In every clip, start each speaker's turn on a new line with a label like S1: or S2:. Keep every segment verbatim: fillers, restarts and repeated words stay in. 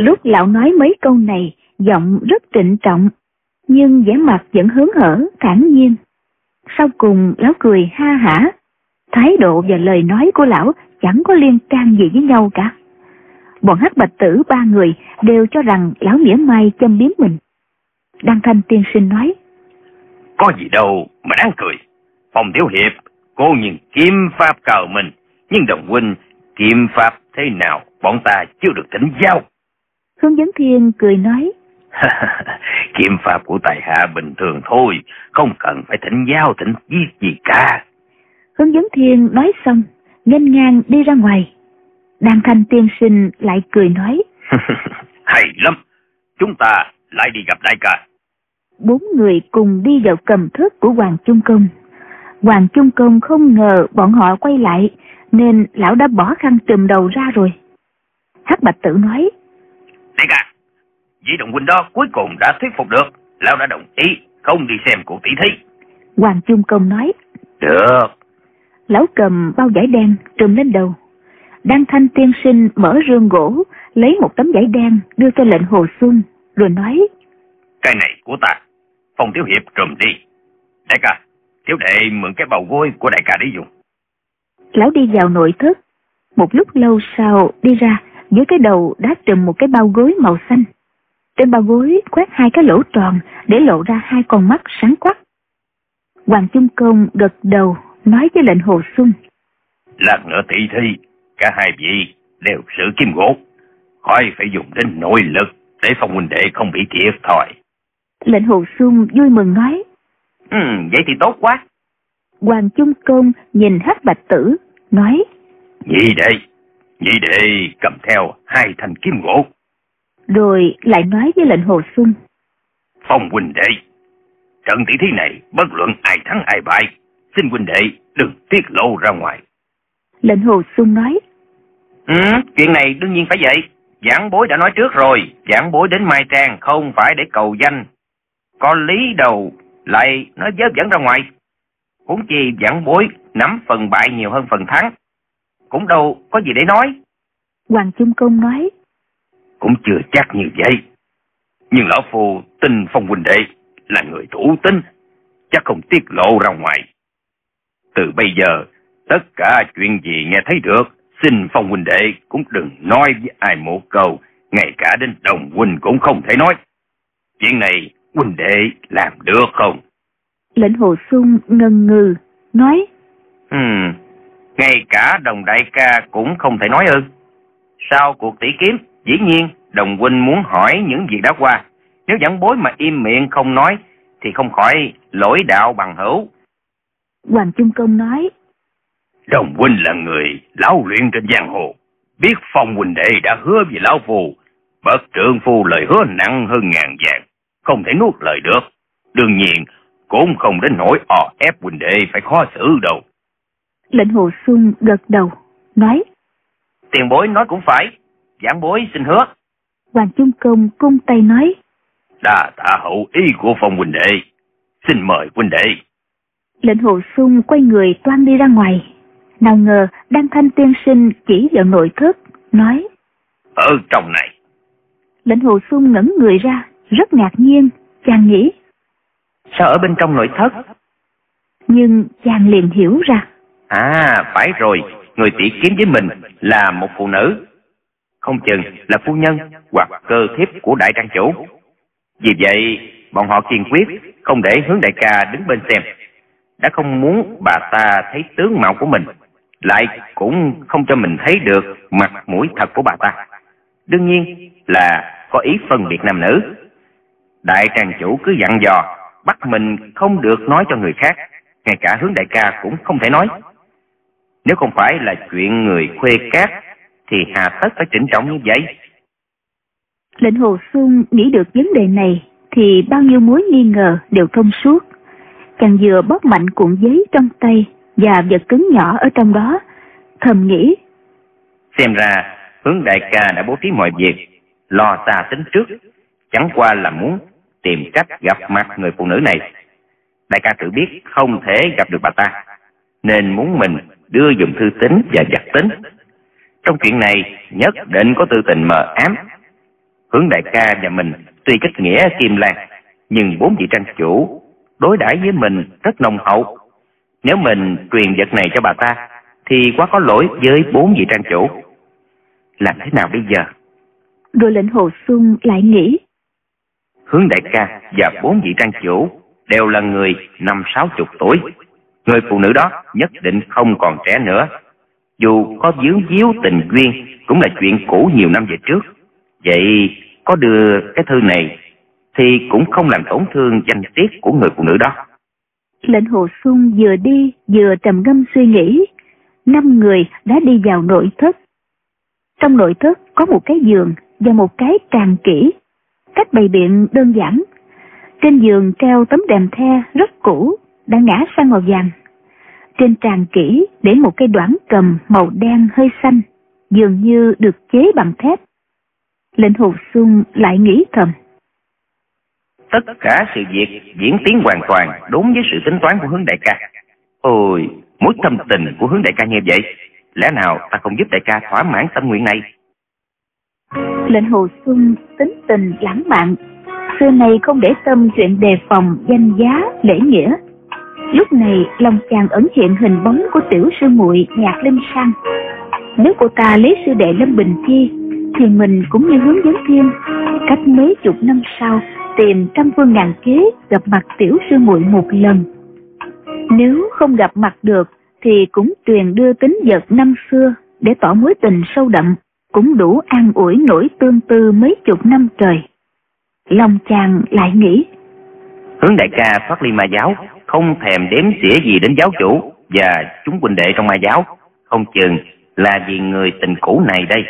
S1: Lúc lão nói mấy câu này, giọng rất trịnh trọng, nhưng vẻ mặt vẫn hớn hở, thản nhiên. Sau cùng lão cười ha hả. Thái độ và lời nói của lão chẳng có liên can gì với nhau cả. Bọn Hắc Bạch Tử ba người đều cho rằng lão mỉa mai châm biếm mình. Đăng Thanh tiên sinh nói:
S2: Có gì đâu mà đáng cười. Phong Tiểu Hiệp cô nhìn kiếm pháp cờ mình, nhưng Đồng huynh kiếm pháp thế nào bọn ta chưa được thỉnh giáo.
S1: Hướng Vấn Thiên cười nói:
S2: Kiếm pháp của tài hạ bình thường thôi, không cần phải thỉnh giáo thỉnh viết gì cả.
S1: Hướng Vấn Thiên nói xong, nghênh ngang đi ra ngoài. Đan Thanh tiên sinh lại cười nói:
S2: Hay lắm, chúng ta lại đi gặp đại ca.
S1: Bốn người cùng đi vào cầm thất của Hoàng Trung Công. Hoàng Trung Công không ngờ bọn họ quay lại, nên lão đã bỏ khăn trùm đầu ra rồi. Hắc Bạch Tử nói:
S2: Đại ca, vị Đồng huynh đó cuối cùng đã thuyết phục được, lão đã đồng ý không đi xem cuộc tỷ thí.
S1: Hoàng Trung Công nói:
S2: Được.
S1: Lão cầm bao vải đen trùm lên đầu. Đan Thanh tiên sinh mở rương gỗ, lấy một tấm vải đen đưa cho lệnh Hồ Xuân, rồi nói:
S2: Cái này của ta, Phong Tiểu Hiệp trùm đi. Đại ca, tiểu đệ mượn cái bầu gối của đại ca để dùng.
S1: Lão đi vào nội thất, một lúc lâu sau đi ra, dưới cái đầu đã trùm một cái bao gối màu xanh. Trên bao gối khoét hai cái lỗ tròn để lộ ra hai con mắt sáng quắc. Hoàng Trung Công gật đầu nói với lệnh Hồ Xuân:
S2: Lát nữa tỷ thi, cả hai vị đều sử kim gỗ, khỏi phải dùng đến nội lực để Phong huynh đệ không bị thiệt thòi.
S1: Lệnh Hồ Xuân vui mừng nói:
S2: Ừ, vậy thì tốt quá.
S1: Hoàng Trung Công nhìn Hắc Bạch Tử nói:
S2: Nhị đệ, nhị đệ cầm theo hai thanh kim gỗ.
S1: Rồi lại nói với lệnh Hồ Xuân:
S2: Phong huynh đệ, trận tỷ thí này bất luận ai thắng ai bại, xin huynh đệ đừng tiết lộ ra ngoài.
S1: Lệnh Hồ Xuân nói:
S2: Ừ, chuyện này đương nhiên phải vậy. Giảng bối đã nói trước rồi, giảng bối đến Mai Trang không phải để cầu danh. Có lý đầu lại nói vớ vẩn ra ngoài. Huống chi giảng bối nắm phần bại nhiều hơn phần thắng, cũng đâu có gì để nói.
S1: Hoàng Trung Công nói:
S2: Cũng chưa chắc như vậy, nhưng lão phu tin Phong huynh đệ là người thủ tín, chắc không tiết lộ ra ngoài. Từ bây giờ tất cả chuyện gì nghe thấy được, xin Phong huynh đệ cũng đừng nói với ai một câu, ngay cả đến Đồng huynh cũng không thể nói. Chuyện này huynh đệ làm được không?
S1: Lệnh Hồ Xuân ngần ngừ nói:
S2: Ừ, ngay cả Đồng đại ca cũng không thể nói ư? Sau cuộc tỷ kiếm, dĩ nhiên Đồng huynh muốn hỏi những việc đã qua. Nếu giảng bối mà im miệng không nói thì không khỏi lỗi đạo bằng hữu.
S1: Hoàng Trung Công nói:
S2: Đồng huynh là người lão luyện trên giang hồ, biết Phong huynh đệ đã hứa với lão phu, bậc trượng phu lời hứa nặng hơn ngàn vàng, không thể nuốt lời được. Đương nhiên cũng không đến nỗi ò ép huynh đệ phải khó xử đâu.
S1: Lệnh Hồ Xuân gật đầu nói:
S2: Tiền bối nói cũng phải, giảng bối xin hứa.
S1: Hoàng Trung Công cung tay nói:
S2: Đa tạ hậu ý của Phong huynh đệ, xin mời huynh đệ.
S1: Lệnh Hồ Xuân quay người toan đi ra ngoài, nào ngờ Đan Thanh tiên sinh chỉ vào nội thất nói:
S2: Ở trong này.
S1: Lệnh Hồ Xuân ngẩng người ra, rất ngạc nhiên, chàng nghĩ:
S2: Sao ở bên trong nội thất?
S1: Nhưng chàng liền hiểu ra:
S2: À, phải rồi, người tỷ kiếm với mình là một phụ nữ, không chừng là phu nhân hoặc cơ thiếp của đại trang chủ. Vì vậy bọn họ kiên quyết không để Hướng đại ca đứng bên xem, đã không muốn bà ta thấy tướng mạo của mình, lại cũng không cho mình thấy được mặt mũi thật của bà ta. Đương nhiên là có ý phân biệt nam nữ. Đại trang chủ cứ dặn dò bắt mình không được nói cho người khác, ngay cả Hướng đại ca cũng không thể nói. Nếu không phải là chuyện người khuê cát thì hà tất phải trịnh trọng như vậy.
S1: Lệnh Hồ Xuân nghĩ được vấn đề này thì bao nhiêu mối nghi ngờ đều thông suốt. Chàng vừa bóp mạnh cuộn giấy trong tay và vật cứng nhỏ ở trong đó, thầm nghĩ:
S2: Xem ra Hướng đại ca đã bố trí mọi việc, lo xa tính trước, chẳng qua là muốn tìm cách gặp mặt người phụ nữ này. Đại ca tự biết không thể gặp được bà ta, nên muốn mình đưa dùng thư tín và vật tín. Trong chuyện này nhất định có tư tình mờ ám. Hướng đại ca và mình tuy kết nghĩa Kim Lan, nhưng bốn vị trang chủ đối đãi với mình rất nồng hậu. Nếu mình truyền vật này cho bà ta thì quá có lỗi với bốn vị trang chủ. Làm thế nào bây giờ?
S1: Rồi lệnh Hồ Xuân lại nghĩ.
S2: Hướng đại ca và bốn vị trang chủ đều là người năm sáu chục tuổi. Người phụ nữ đó nhất định không còn trẻ nữa. Dù có vướng víu tình duyên cũng là chuyện cũ nhiều năm về trước. Vậy có đưa cái thư này thì cũng không làm tổn thương danh tiết của người phụ nữ đó.
S1: Lệnh Hồ Xuân vừa đi vừa trầm ngâm suy nghĩ. Năm người đã đi vào nội thất. Trong nội thất có một cái giường và một cái tràng kỹ. Cách bày biện đơn giản. Trên giường treo tấm đệm the rất cũ, đã ngã sang màu vàng. Trên tràng kỹ để một cây đoản cầm màu đen hơi xanh, dường như được chế bằng thép. Lệnh Hồ Xuân lại nghĩ thầm.
S2: Tất cả sự việc diễn tiến hoàn toàn đúng với sự tính toán của Hướng đại ca. Ôi, mối thâm tình của Hướng đại ca như vậy, lẽ nào ta không giúp đại ca thỏa mãn tâm nguyện này?
S1: Lệnh Hồ Xuân tính tình lãng mạn, xưa nay không để tâm chuyện đề phòng danh giá lễ nghĩa. Lúc này lòng chàng ẩn hiện hình bóng của tiểu sư muội Nhạc Linh Sang. Nếu cô ta lấy sư đệ Lâm Bình Chi thì mình cũng như Hướng Vấn Thiên, cách mấy chục năm sau tìm trăm phương ngàn kế gặp mặt tiểu sư muội một lần. Nếu không gặp mặt được thì cũng truyền đưa tín vật năm xưa để tỏ mối tình sâu đậm, cũng đủ an ủi nỗi tương tư mấy chục năm trời. Lòng chàng lại nghĩ.
S2: Hướng đại ca thoát ly ma giáo, không thèm đếm xỉa gì đến giáo chủ và chúng huynh đệ trong ma giáo, không chừng là vì người tình cũ này đây.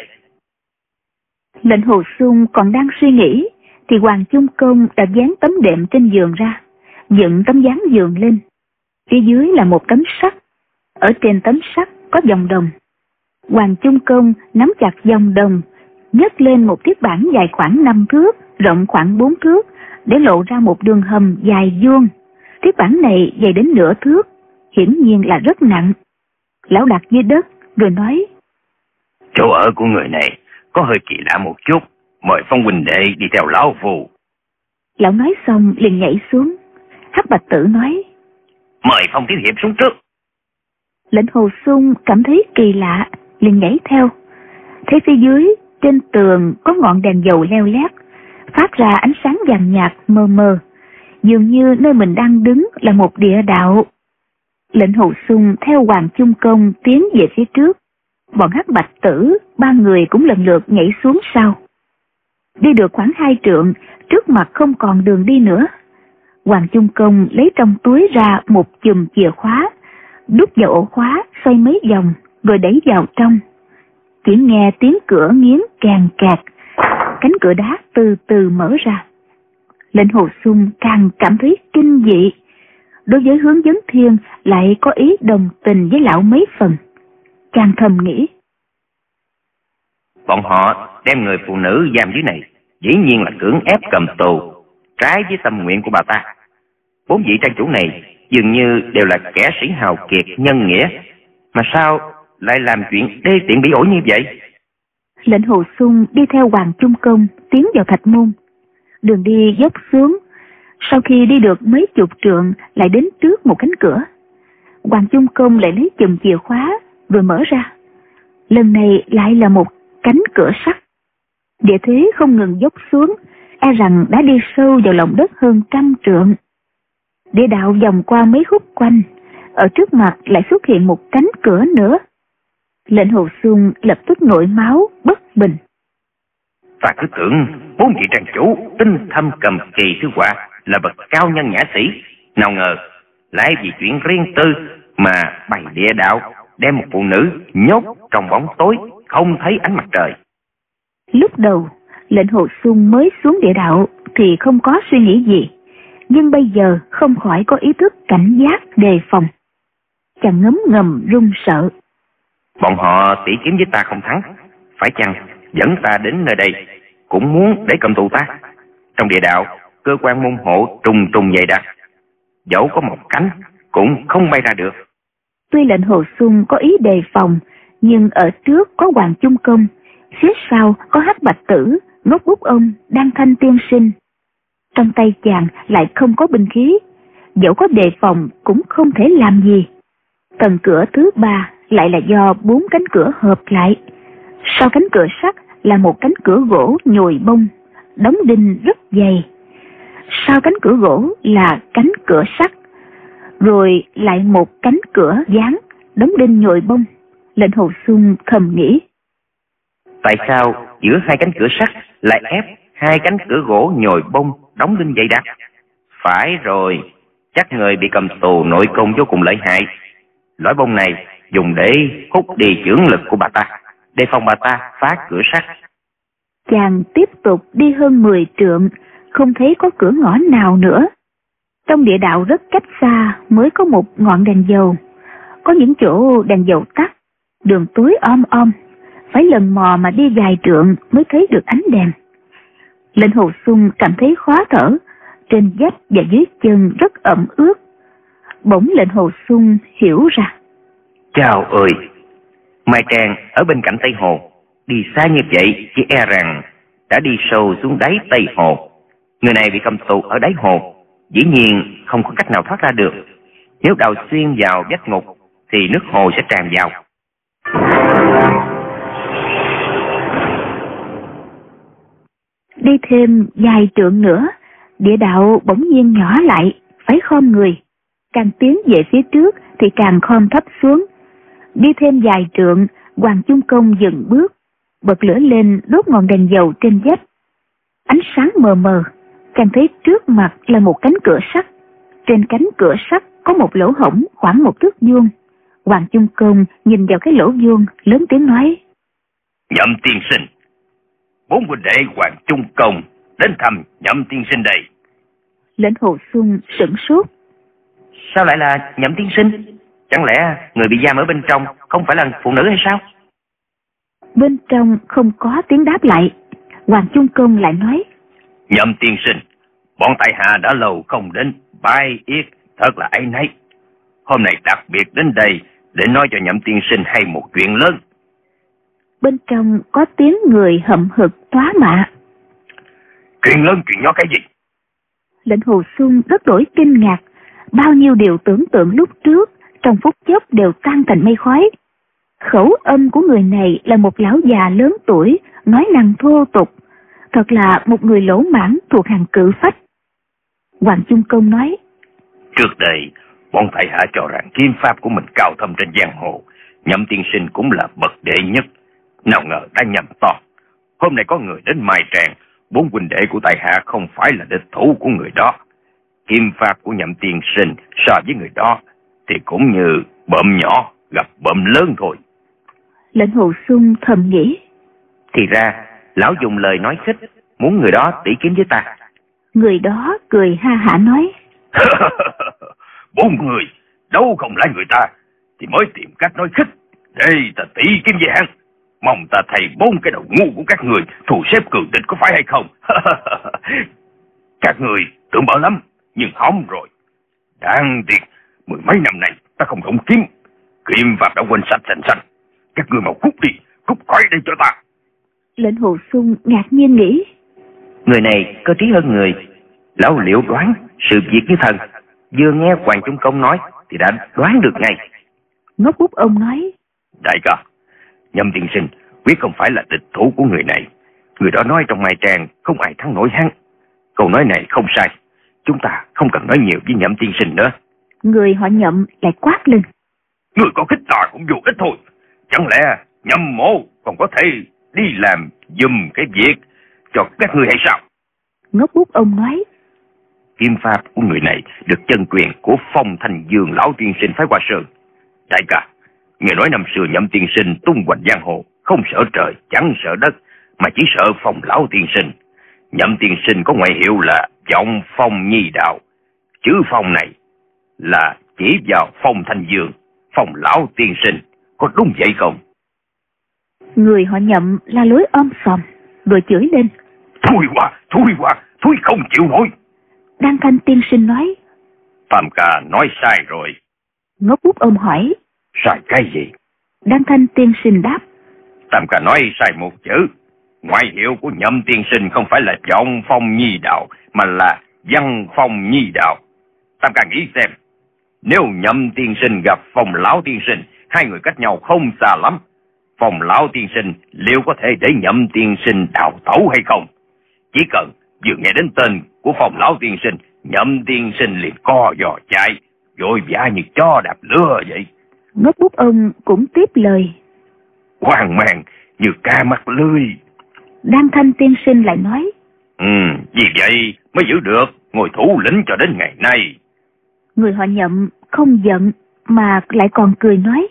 S1: Lệnh Hồ Xuân còn đang suy nghĩ thì Hoàng Chung Công đã dán tấm đệm trên giường ra, dựng tấm dán giường lên. Phía dưới là một tấm sắt, ở trên tấm sắt có dòng đồng. Hoàng Chung Công nắm chặt dòng đồng, nhấc lên một chiếc bảng dài khoảng năm thước, rộng khoảng bốn thước, để lộ ra một đường hầm dài vuông. Chiếc bảng này dày đến nửa thước, hiển nhiên là rất nặng. Lão đặt dưới đất rồi nói.
S2: Chỗ ở của người này có hơi kỳ lạ một chút, mời Phong huynh đệ đi theo lão phù.
S1: Lão nói xong liền nhảy xuống. Hắc Bạch Tử nói.
S2: Mời Phong Thiếu Hiệp xuống trước.
S1: Lệnh Hồ Xuân cảm thấy kỳ lạ, liền nhảy theo. Thấy phía dưới trên tường có ngọn đèn dầu leo lét, phát ra ánh sáng vàng nhạt mờ mờ, dường như nơi mình đang đứng là một địa đạo. Lệnh Hồ Xuân theo Hoàng Chung Công tiến về phía trước. Bọn Hắc Bạch Tử ba người cũng lần lượt nhảy xuống sau. Đi được khoảng hai trượng, trước mặt không còn đường đi nữa. Hoàng Chung Công lấy trong túi ra một chùm chìa khóa, đút vào ổ khóa, xoay mấy vòng, rồi đẩy vào trong. Chỉ nghe tiếng cửa nghiến càng kẹt, cánh cửa đá từ từ mở ra. Lệnh Hồ Xuân càng cảm thấy kinh dị. Đối với Hướng Vấn Thiên lại có ý đồng tình với lão mấy phần. Chàng thầm nghĩ.
S2: Bọn họ đem người phụ nữ giam dưới này, dĩ nhiên là cưỡng ép cầm tù, trái với tâm nguyện của bà ta. Bốn vị trang chủ này dường như đều là kẻ sĩ hào kiệt nhân nghĩa, mà sao lại làm chuyện đê tiện bỉ ổi như vậy?
S1: Lệnh Hồ Xuân đi theo Hoàng Chung Công tiến vào thạch môn. Đường đi dốc xuống, sau khi đi được mấy chục trượng lại đến trước một cánh cửa. Hoàng Chung Công lại lấy chùm chìa khóa rồi mở ra. Lần này lại là một cánh cửa sắt. Địa thế không ngừng dốc xuống, e rằng đã đi sâu vào lòng đất hơn trăm trượng. Địa đạo vòng qua mấy khúc quanh, ở trước mặt lại xuất hiện một cánh cửa nữa. Lệnh Hồ Xuân lập tức nổi máu bất bình.
S2: Ta cứ tưởng bốn vị trang chủ tinh thâm cầm kỳ thư họa là bậc cao nhân nhã sĩ, nào ngờ lại vì chuyện riêng tư mà bày địa đạo, đem một phụ nữ nhốt trong bóng tối không thấy ánh mặt trời.
S1: Lúc đầu Lệnh Hồ Xuân mới xuống địa đạo thì không có suy nghĩ gì, nhưng bây giờ không khỏi có ý thức cảnh giác đề phòng. Chàng ngấm ngầm run sợ.
S2: Bọn họ tỉ kiếm với ta không thắng, phải chăng dẫn ta đến nơi đây cũng muốn để cầm tù ta? Trong địa đạo cơ quan môn hộ trùng trùng dày đặc, dẫu có một cánh cũng không bay ra được.
S1: Tuy Lệnh Hồ Xuân có ý đề phòng, nhưng ở trước có Hoàng Chung Công, phía sau có Hắc Bạch Tử, Ngốc bút ông Đăng Thanh tiên sinh. Trong tay chàng lại không có binh khí, dẫu có đề phòng cũng không thể làm gì. Tầng cửa thứ ba lại là do bốn cánh cửa hợp lại. Sau cánh cửa sắt là một cánh cửa gỗ nhồi bông, đóng đinh rất dày. Sau cánh cửa gỗ là cánh cửa sắt, rồi lại một cánh cửa dán, đóng đinh nhồi bông. Lệnh Hồ Xuân thầm nghĩ,
S2: tại sao giữa hai cánh cửa sắt lại ép hai cánh cửa gỗ nhồi bông đóng đinh dày đặc? Phải rồi, chắc người bị cầm tù nội công vô cùng lợi hại. Lõi bông này dùng để hút đi chưởng lực của bà ta, đề phòng bà ta phá cửa sắt.
S1: Chàng tiếp tục đi hơn mười trượng, không thấy có cửa ngõ nào nữa. Trong địa đạo rất cách xa mới có một ngọn đèn dầu. Có những chỗ đèn dầu tắt, đường tối om om, phải lần mò mà đi vài trượng mới thấy được ánh đèn. Lệnh Hồ Xuân cảm thấy khó thở, trên vách và dưới chân rất ẩm ướt. Bỗng Lệnh Hồ Xuân hiểu ra.
S2: Chào ơi, Mai Trang ở bên cạnh Tây Hồ, đi xa như vậy chỉ e rằng đã đi sâu xuống đáy Tây Hồ. Người này bị cầm tù ở đáy hồ, dĩ nhiên không có cách nào thoát ra được. Nếu đào xuyên vào vách ngục thì nước hồ sẽ tràn vào.
S1: Đi thêm vài trượng nữa, địa đạo bỗng nhiên nhỏ lại, phải khom người. Càng tiến về phía trước thì càng khom thấp xuống. Đi thêm vài trượng, Hoàng Chung Công dừng bước, bật lửa lên đốt ngọn đèn dầu trên vách. Ánh sáng mờ mờ, chàng thấy trước mặt là một cánh cửa sắt. Trên cánh cửa sắt có một lỗ hổng khoảng một thước vuông. Hoàng Chung Công nhìn vào cái lỗ vuông, lớn tiếng nói:
S2: Nhậm tiên sinh, bốn huynh đệ Hoàng Chung Công đến thăm Nhậm tiên sinh đây.
S1: Lệnh Hồ Xuân sửng sốt.
S2: Sao lại là Nhậm tiên sinh? Chẳng lẽ người bị giam ở bên trong không phải là phụ nữ hay sao?
S1: Bên trong không có tiếng đáp lại. Hoàng Chung Công lại nói:
S2: Nhậm tiên sinh, bọn tại hạ đã lâu không đến bái yết, thật là áy náy. Hôm nay đặc biệt đến đây để nói cho Nhậm tiên sinh hay một chuyện lớn.
S1: Bên trong có tiếng người hậm hực thoá mạ.
S2: Chuyện lớn chuyện nhỏ cái gì?
S1: Lệnh Hồ Xuân rất đổi kinh ngạc. Bao nhiêu điều tưởng tượng lúc trước trong phút chốc đều tan thành mây khói. Khẩu âm của người này là một lão già lớn tuổi, nói năng thô tục, thật là một người lỗ mãng thuộc hàng cự phách. Hoàng Chung Công nói:
S2: Trước đây bọn tại hạ cho rằng kiếm pháp của mình cao thâm trên giang hồ, Nhậm tiên sinh cũng là bậc đệ nhất. Nào ngờ đã nhầm to. Hôm nay có người đến Mai Tràng, bốn huynh đệ của tại hạ không phải là địch thủ của người đó. Kiếm pháp của Nhậm tiên sinh so với người đó thì cũng như bợm nhỏ gặp bợm lớn thôi.
S1: Lệnh Hồ Xuân thầm nghĩ:
S2: Thì ra lão dùng lời nói khích, muốn người đó tỷ kiếm với ta.
S1: Người đó cười ha hả nói:
S2: Bốn người đâu không lại người ta thì mới tìm cách nói khích để ta tỷ kiếm với hắn. Mong ta thầy bốn cái đầu ngu của các người thù xếp cường địch có phải hay không? Các người tưởng bảo lắm, nhưng hỏng rồi. Đáng tiếc, mười mấy năm nay ta không động kiếm, kiếm pháp đã quên sạch sành sanh. Các người mau cút đi, cút khỏi đây cho ta.
S1: Lệnh Hồ Xuân ngạc nhiên nghĩ:
S2: Người này có trí hơn người. Lão liệu đoán sự việc như thần. Vừa nghe Hoàng Chung Công nói thì đã đoán được ngay.
S1: Ngốc bút ông nói:
S2: Đại ca, Nhậm tiên sinh quyết không phải là địch thủ của người này. Người đó nói trong Mai Tràng không ai thắng nổi hắn. Câu nói này không sai. Chúng ta không cần nói nhiều với Nhậm tiên sinh nữa.
S1: Người họ Nhậm lại quát lên:
S2: Người có khích ta cũng vô ích thôi. Chẳng lẽ Nhậm mộ còn có thể đi làm giùm cái việc cho các ngươi hay sao?
S1: Ngốc bút ông nói:
S2: Kiếm pháp của người này được chân quyền của Phong Thành Dương lão tiên sinh phái qua sơn. Đại ca, nghe nói năm xưa Nhậm tiên sinh tung hoành giang hồ, không sợ trời chẳng sợ đất, mà chỉ sợ Phong lão tiên sinh. Nhậm tiên sinh có ngoại hiệu là Vọng Phong Nhi Đạo. Chữ Phong này là chỉ vào Phong Thành Dương, Phong lão tiên sinh. Có đúng vậy không?
S1: Người họ Nhậm la lối om sòm, rồi chửi lên:
S2: Thui quá, thui quá, thui không chịu nổi.
S1: Đăng Thanh tiên sinh nói:
S2: Phạm ca nói sai rồi.
S1: Ngốc bút ông hỏi:
S2: Sai cái gì?
S1: Đăng Thanh tiên sinh đáp:
S2: Tam ca nói sai một chữ. Ngoại hiệu của Nhậm tiên sinh không phải là Vọng Phong Nhi Đạo, mà là Văn Phong Nhi Đạo. Tam ca nghĩ xem, nếu Nhậm tiên sinh gặp Phong lão tiên sinh, hai người cách nhau không xa lắm, Phong lão tiên sinh liệu có thể để Nhậm tiên sinh đào tẩu hay không? Chỉ cần vừa nghe đến tên của Phong lão tiên sinh, Nhậm tiên sinh liền co giò chạy, vội vã như chó đạp lửa vậy.
S1: Ngốc bút ông cũng tiếp lời.
S2: Hoang mang như cá mắc lưới.
S1: Đan Thanh tiên sinh lại nói.
S2: Ừ, vì vậy mới giữ được ngôi thủ lĩnh cho đến ngày nay.
S1: Người họ Nhậm không giận mà lại còn cười nói.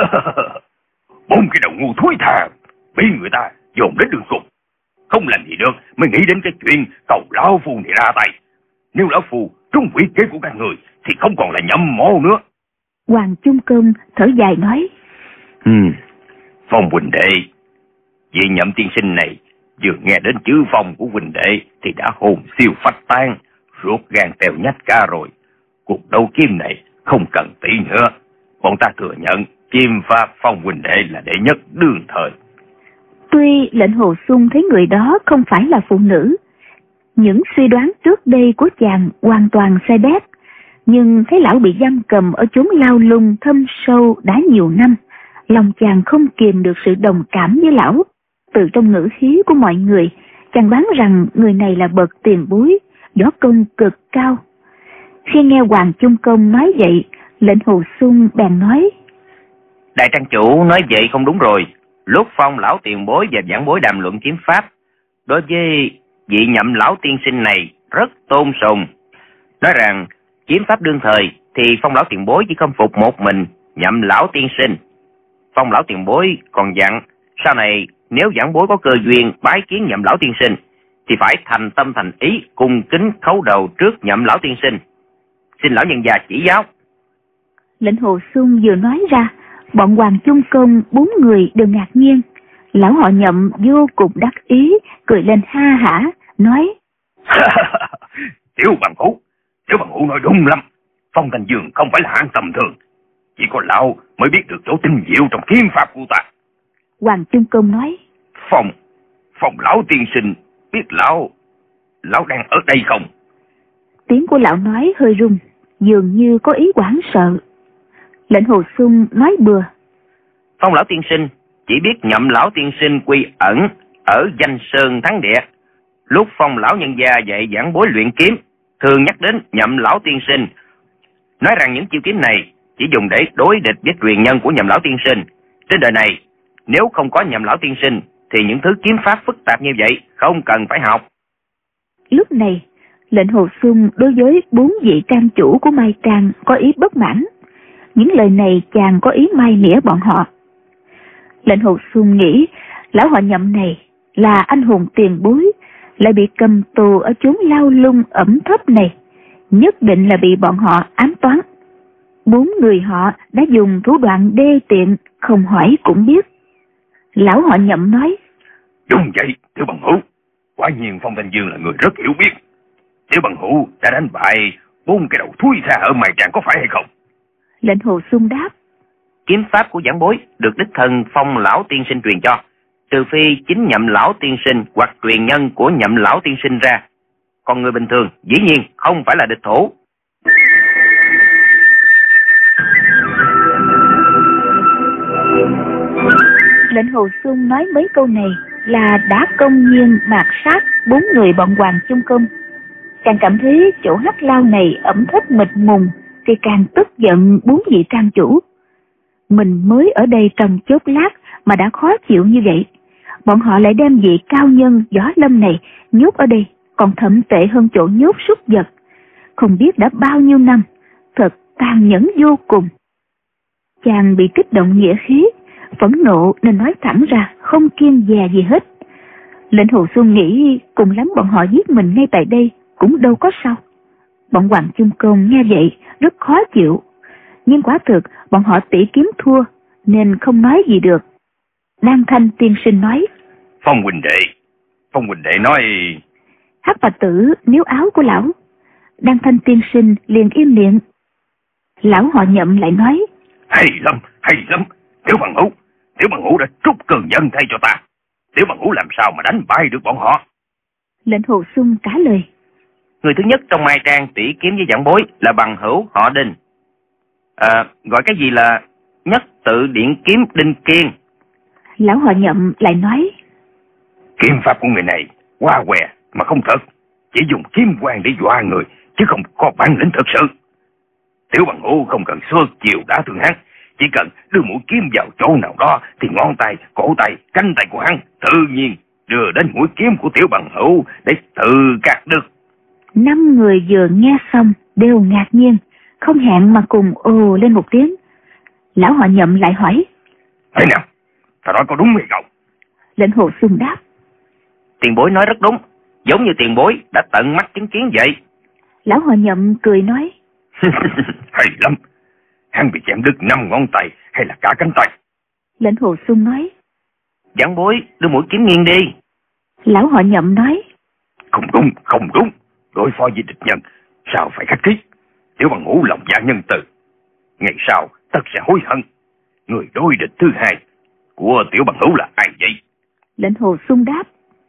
S2: Bốn cái đầu ngu thối tha, bị người ta dồn đến đường cùng. Không làm gì được mới nghĩ đến cái chuyện cầu lão phu này ra tay. Nếu lão phu trúng quỷ kế của các người thì không còn là Nhậm mộ nữa.
S1: Hoàng Chung Công thở dài nói.
S2: Ừ, Phong huynh đệ, vị Nhậm tiên sinh này vừa nghe đến chữ Phong của huynh đệ thì đã hồn siêu phách tan, ruột gan teo nhách cả rồi. Cuộc đấu kiếm này không cần tỷ nữa. Bọn ta thừa nhận chiêm pháp Phong huynh đệ là đệ nhất đương thời.
S1: Tuy lệnh Hồ Xuân thấy người đó không phải là phụ nữ, những suy đoán trước đây của chàng hoàn toàn sai bét, nhưng thấy lão bị giam cầm ở chốn lao lung thâm sâu đã nhiều năm, lòng chàng không kìm được sự đồng cảm với lão. Từ trong ngữ khí của mọi người, chàng đoán rằng người này là bậc tiền bối, võ công cực cao. Khi nghe Hoàng Chung Công nói vậy, lệnh Hồ Xuân bèn nói.
S2: Đại trang chủ nói vậy không đúng rồi. Lúc Phong lão tiền bối và giảng bối đàm luận kiếm pháp, đối với vị Nhậm lão tiên sinh này rất tôn sùng. Nói rằng kiếm pháp đương thời thì Phong lão tiền bối chỉ khâm phục một mình Nhậm lão tiên sinh. Phong lão tiền bối còn dặn sau này nếu giảng bối có cơ duyên bái kiến Nhậm lão tiên sinh thì phải thành tâm thành ý cung kính khấu đầu trước Nhậm lão tiên sinh. Xin lão nhân gia chỉ giáo.
S1: Lệnh Hồ Xuân vừa nói ra, bọn Hoàng Chung Công bốn người đều ngạc nhiên. Lão họ Nhậm vô cùng đắc ý, cười lên ha hả, nói.
S2: Tiểu bằng hữu, tiểu bằng hữu nói đúng lắm. Phong Thành Dương không phải là hạng tầm thường. Chỉ có lão mới biết được chỗ tinh diệu trong kiếm pháp của ta.
S1: Hoàng Chung Công nói.
S2: Phong, Phong lão tiên sinh biết lão, lão đang ở đây không?
S1: Tiếng của lão nói hơi rung, dường như có ý hoảng sợ. Lệnh Hồ Xuân nói bừa.
S2: Phong lão tiên sinh chỉ biết Nhậm lão tiên sinh quy ẩn ở Danh Sơn Thắng Địa. Lúc Phong lão nhân gia dạy giảng bối luyện kiếm, thường nhắc đến Nhậm lão tiên sinh, nói rằng những chiêu kiếm này chỉ dùng để đối địch với truyền nhân của Nhậm lão tiên sinh. Trên đời này, nếu không có Nhậm lão tiên sinh thì những thứ kiếm pháp phức tạp như vậy không cần phải học.
S1: Lúc này, lệnh Hồ Xuân đối với bốn vị trang chủ của Mai Trang có ý bất mãn. Những lời này chàng có ý mai mỉa bọn họ. Lệnh Hồ Xuân nghĩ lão họ Nhậm này là anh hùng tiền bối, lại bị cầm tù ở chốn lao lung ẩm thấp này, nhất định là bị bọn họ ám toán. Bốn người họ đã dùng thủ đoạn đê tiện, không hỏi cũng biết. Lão họ Nhậm nói.
S2: Đúng vậy, tiểu bằng hữu, quả nhiên Phong Thanh Dương là người rất hiểu biết. Tiểu bằng hữu đã đánh bại bốn cái đầu thui tha ở Mai Trang có phải hay không?
S1: Lệnh Hồ Xuân đáp.
S2: Kiếm pháp của giảng bối được đích thân Phong lão tiên sinh truyền cho, trừ phi chính Nhậm lão tiên sinh hoặc truyền nhân của Nhậm lão tiên sinh ra. Còn người bình thường dĩ nhiên không phải là địch thủ.
S1: Lệnh Hồ Xuân nói mấy câu này là đã công nhiên mạt sát bốn người bọn Hoàng Chung Công. Càng cảm thấy chỗ hắc lao này ẩm thấp mịt mùng thì càng tức giận bốn vị trang chủ. Mình mới ở đây trong chốc lát mà đã khó chịu như vậy, bọn họ lại đem vị cao nhân võ lâm này nhốt ở đây, còn thậm tệ hơn chỗ nhốt súc vật. Không biết đã bao nhiêu năm, thật tàn nhẫn vô cùng. Chàng bị kích động nghĩa khí, phẫn nộ nên nói thẳng ra, không kiêng dè gì hết. Lệnh Hồ Xuân nghĩ cùng lắm bọn họ giết mình ngay tại đây cũng đâu có sao. Bọn Hoàng Chung Công nghe vậy rất khó chịu, nhưng quả thực bọn họ tỷ kiếm thua nên không nói gì được. Đan Thanh tiên sinh nói.
S2: Phong huynh đệ, Phong huynh đệ nói.
S1: Hắc Bà Tử níu áo của lão. Đan Thanh tiên sinh liền im miệng. Lão họ Nhậm lại nói.
S2: Hay lắm, hay lắm, tiểu bằng hữu, tiểu bằng hữu đã trút cơn giận thay cho ta.
S3: Tiểu Bằng Hữu làm sao mà đánh bại được bọn họ?
S1: Lệnh Hồ Xuân trả lời.
S2: Người thứ nhất trong Mai Trang tỷ kiếm với Vãn Bối là bằng hữu họ Đinh. À, gọi cái gì là nhất tự điện kiếm Đinh Kiên.
S1: Lão họ Nhậm lại nói.
S3: Kiếm pháp của người này quá què mà không thật, chỉ dùng kiếm quang để dọa người, chứ không có bản lĩnh thật sự. Tiểu Bằng Hữu không cần xưa chiều đã thương hắn, chỉ cần đưa mũi kiếm vào chỗ nào đó thì ngón tay, cổ tay, cánh tay của hắn tự nhiên đưa đến mũi kiếm của Tiểu Bằng Hữu để tự cắt đứt.
S1: Năm người vừa nghe xong đều ngạc nhiên, không hẹn mà cùng ồ lên một tiếng. Lão họ Nhậm lại hỏi.
S3: Thế nào, ta nói có đúng hay không?
S1: Lệnh Hồ Xuân đáp.
S2: Tiền bối nói rất đúng, giống như tiền bối đã tận mắt chứng kiến vậy.
S1: Lão họ Nhậm cười nói.
S3: Hay lắm, hắn bị chém đứt năm ngón tay hay là cả cánh tay?
S1: Lệnh Hồ Xuân nói.
S2: Vãn Bối đưa mũi kiếm nghiêng đi.
S1: Lão họ Nhậm nói.
S3: Không đúng, không đúng, đối phó với địch nhân sao phải khách khí? Tiểu Bằng Hữu lòng dạ nhân từ, ngày sau tất sẽ hối hận. Người đối địch thứ hai của Tiểu Bằng Hữu là ai vậy?
S1: Lệnh Hồ Xuân đáp.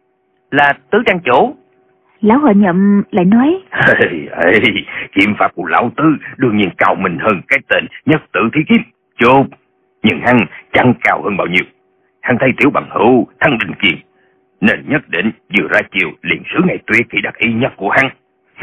S2: Là Tứ Trang Chủ.
S1: Lão họ Nhậm lại nói.
S3: Hey, hey, kiếm pháp của lão Tứ đương nhiên cao mình hơn cái tên nhất tự thi kiếm chốt, nhưng hắn chẳng cao hơn bao nhiêu. Hắn thấy Tiểu Bằng Hữu thắng Đinh Kiên nên nhất định vừa ra chiều liền sử ngày tuyệt kỹ đặc y nhất của hắn.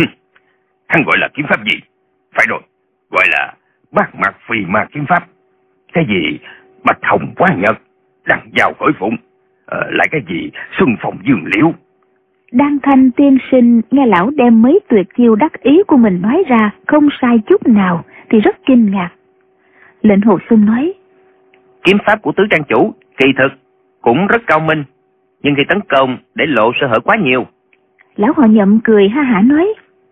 S3: Hắn gọi là kiếm pháp gì? Phải rồi, gọi là Bát Mạc Phi Ma kiếm pháp. Cái gì Bạch Hồng Quá Nhật, Đằng Dao Khởi Phụng, ờ, lại cái gì Xuân Phong Dương Liễu.
S1: Đan Thanh tiên sinh nghe lão đem mấy tuyệt chiêu đắc ý của mình nói ra không sai chút nào thì rất kinh ngạc. Lệnh Hồ Xuân nói.
S2: Kiếm pháp của Tứ Trang Chủ kỳ thực cũng rất cao minh, nhưng khi tấn công để lộ sơ hở quá nhiều.
S1: Lão họ Nhậm cười ha hả nói.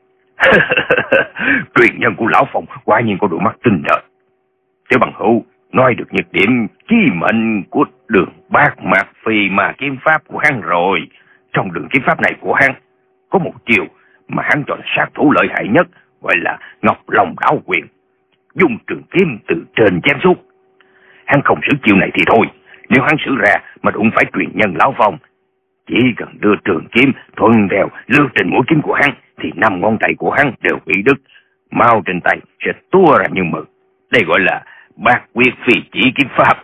S3: Truyền nhân của lão Phong quả nhiên có đôi mắt tinh đời. Tiểu Bằng Hữu nói được nhược điểm chí mệnh của đường Bát Mạc Phi Ma kiếm pháp của hắn rồi. Trong đường kiếm pháp này của hắn có một chiều mà hắn cho là sát thủ lợi hại nhất, gọi là Ngọc Long Đảo Quyền, dùng trường kiếm từ trên chém xuống. Hắn không sử chiều này thì thôi, nếu hắn sử ra mà đụng phải truyền nhân lão Phong, chỉ cần đưa trường kiếm thuận theo lướt trên mũi kiếm của hắn thì năm ngón tay của hắn đều bị đứt, máu trên tay sẽ tua ra như mực. Đây gọi là bát quyết phi chỉ kiếm pháp.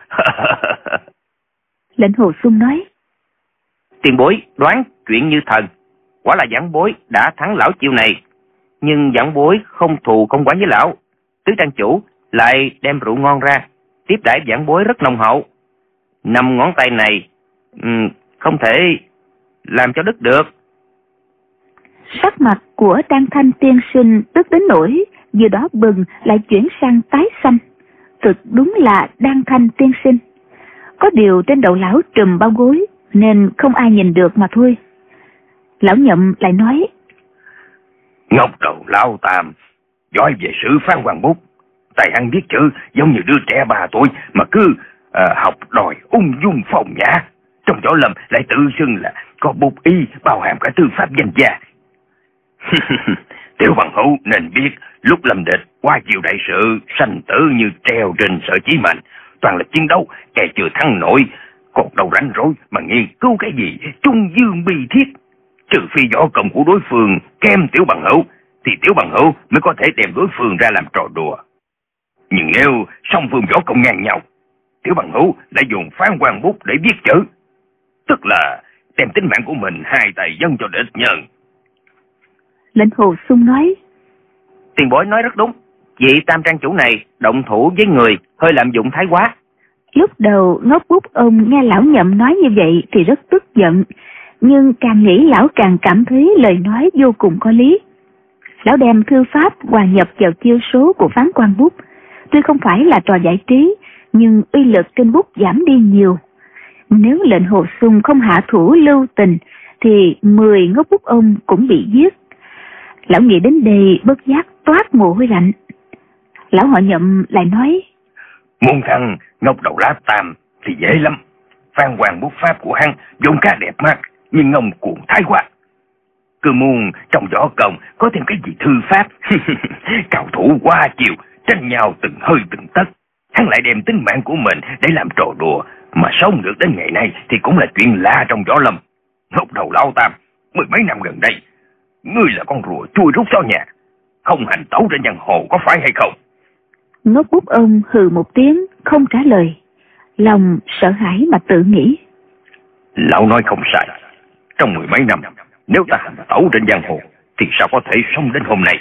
S1: Lệnh Hồ Xuân nói.
S2: Tiền bối đoán chuyện như thần, quả là Vãn Bối đã thắng lão chiêu này, nhưng Vãn Bối không thù không oán với lão. Tứ Trang Chủ lại đem rượu ngon ra tiếp đãi Vãn Bối rất nồng hậu. Năm ngón tay này um, không thể làm cho đứt được.
S1: Sắc mặt của Đan Thanh tiên sinh tức đến nỗi vừa đó bừng lại chuyển sang tái xanh. Thực đúng là Đan Thanh tiên sinh. Có điều trên đầu lão trùm bao gối nên không ai nhìn được mà thôi. Lão Nhậm lại nói.
S3: Ngọc đầu lão Tam giỏi về sử Phan Hoàng Bút, tài hắn viết chữ giống như đứa trẻ ba tuổi mà cứ à, học đòi ung dung phong nhã. Trong võ lâm lại tự xưng là có bút y bao hàm cả tư pháp danh gia. Tiểu Bằng Hữu nên biết lúc lâm địch qua chiều đại sự sanh tử như treo trên sợi chỉ mệnh, toàn là chiến đấu, kẻ chưa thắng nổi, còn đâu rảnh rỗi mà nghiên cứu cái gì trung dương bi thiết. Trừ phi võ công của đối phương kém Tiểu Bằng Hữu thì Tiểu Bằng Hữu mới có thể đem đối phương ra làm trò đùa. Nhưng nếu song phương võ công ngang nhau, Tiểu Bằng Hữu lại dùng Phán Quan Bút để viết chữ, tức là đem tính mạng của mình hai tay dâng cho địch nhân.
S1: Lệnh Hồ Xuân nói.
S2: Tiền bối nói rất đúng, vị Tam Trang Chủ này động thủ với người hơi lạm dụng thái quá.
S1: Lúc đầu Ngốc Bút ông nghe lão Nhậm nói như vậy thì rất tức giận, nhưng càng nghĩ lão càng cảm thấy lời nói vô cùng có lý. Lão đem thư pháp hòa nhập vào chiêu số của Phán Quan Bút, tuy không phải là trò giải trí, nhưng uy lực trên bút giảm đi nhiều. Nếu Lệnh Hồ Xuân không hạ thủ lưu tình thì mười Ngốc Bút ông cũng bị giết. Lão nghĩ đến đây bất giác toát mồ hôi lạnh. Lão họ Nhậm lại nói.
S3: Muốn thằng Ngọc Đầu Lá Tam thì dễ lắm. Phan Hoàng Bút pháp của hắn vốn khá đẹp mắt, nhưng ngông cuồng thái quá. Cứ muốn trong võ công có thêm cái gì thư pháp. Cao thủ quá chiều, tranh nhau từng hơi từng tấc, hắn lại đem tính mạng của mình để làm trò đùa, mà sống được đến ngày nay thì cũng là chuyện lạ trong võ lâm. Ngốc đầu Lão Tam, mười mấy năm gần đây, ngươi là con rùa chui rút xó nhà, không hành tẩu trên giang hồ có phải hay không?
S1: Ngốc Bút ông hừ một tiếng, không trả lời. Lòng sợ hãi mà tự nghĩ.
S3: Lão nói không sai. Trong mười mấy năm, nếu ta hành tẩu trên giang hồ, thì sao có thể sống đến hôm nay?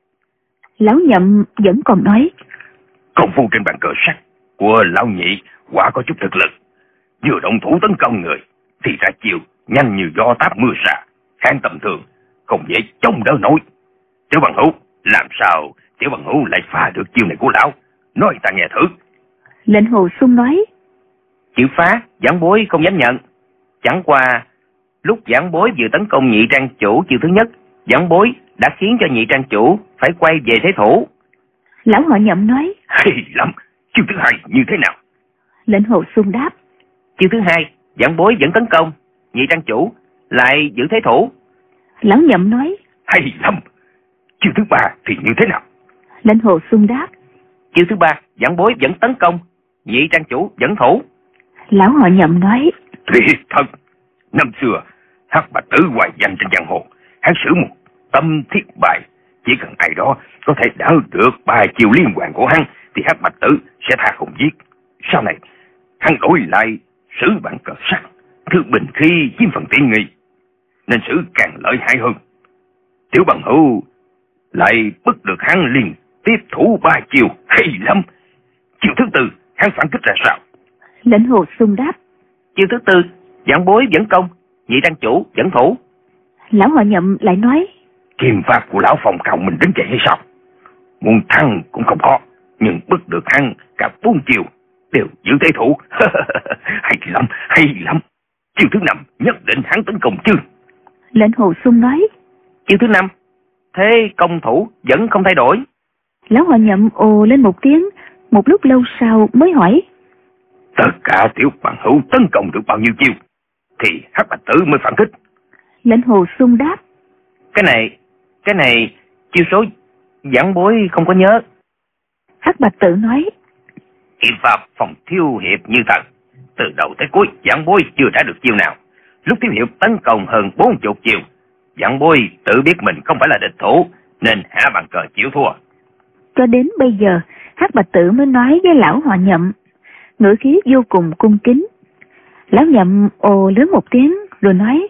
S1: Lão Nhậm vẫn còn nói.
S3: Công phu trên bàn cờ sắt của Lão Nhị quả có chút thực lực. Vừa động thủ tấn công người, thì ra chiều nhanh như gió táp mưa xạ, kháng tầm thường, không dễ chống đỡ nổi. Tiểu Bằng Hữu, làm sao Tiểu Bằng Hữu lại phá được chiêu này của lão? Nói ta nghe thử.
S1: Lệnh Hồ Xuân nói.
S2: Chịu phá, giảng bối không dám nhận. Chẳng qua, lúc giảng bối vừa tấn công Nhị Trang chủ chiêu thứ nhất, giảng bối đã khiến cho Nhị Trang chủ phải quay về thế thủ.
S1: Lão Họ Nhậm nói.
S3: Hay lắm, chiêu thứ hai như thế nào?
S1: Lệnh Hồ Xuân đáp.
S2: Chiêu thứ hai, giảng bối vẫn tấn công, Nhị Trang chủ lại giữ thế thủ.
S1: Lão Nhậm nói.
S3: Hay lắm, chiêu thứ ba thì như thế nào?
S1: Lệnh Hồ Xuân đáp.
S2: Chiêu thứ ba, giảng bối vẫn tấn công, Nhị Trang chủ vẫn thủ.
S1: Lão Họ Nhậm nói.
S3: Thiệt thật, năm xưa Hắc Bạch Tử hoài danh trên giang hồ, hắn sử một tâm thiết bài, chỉ cần ai đó có thể đỡ được ba chiêu liên hoàn của hắn thì Hắc Bạch Tử sẽ tha không giết. Sau này hắn đổi lại sử bản cờ sắt, thứ bình khí chiếm phần tiện nghi, nên sử càng lợi hại hơn. Tiểu Bằng Hữu lại bức được hắn liên tiếp thủ ba chiêu, hay lắm. Chiêu thứ tư hắn phản kích ra sao?
S1: Lệnh Hồ Xuân đáp.
S2: Chiêu thứ tư, giảng bối vẫn công, Nhị Trang chủ vẫn thủ.
S1: Lão Họ Nhậm lại nói.
S3: Kim pháp của lão phòng cao mình đứng dậy hay sao? Muốn thắng cũng không có, nhưng bức được hắn cả bốn chiều đều giữ thế thủ. Hay lắm, hay lắm. Chiêu thứ năm nhất định hắn tấn công chứ?
S1: Lệnh Hồ Xuân nói.
S2: Chiêu thứ năm, thế công thủ vẫn không thay đổi.
S1: Lão Họ Nhậm ồ lên một tiếng, một lúc lâu sau mới hỏi.
S3: Tất cả Tiểu Bằng Hữu tấn công được bao nhiêu chiêu thì Hắc Bạch Tử mới phản kích?
S1: Lệnh Hồ Xuân đáp.
S2: Cái này, cái này, chiêu số giảng bối không có nhớ.
S1: Hắc Bạch Tử nói.
S3: Kiếm pháp phòng Thiếu Hiệp như thật, từ đầu tới cuối giảng bối chưa trả được chiêu nào. Lúc Thiếu Hiệp tấn công hơn bốn chục chiêu, giảng bối tự biết mình không phải là địch thủ, nên hạ bàn cờ chịu thua.
S1: Cho đến bây giờ, Hắc Bạch Tử mới nói với Lão Họ Nhậm, ngữ khí vô cùng cung kính. Lão Nhậm ồ lớn một tiếng rồi nói.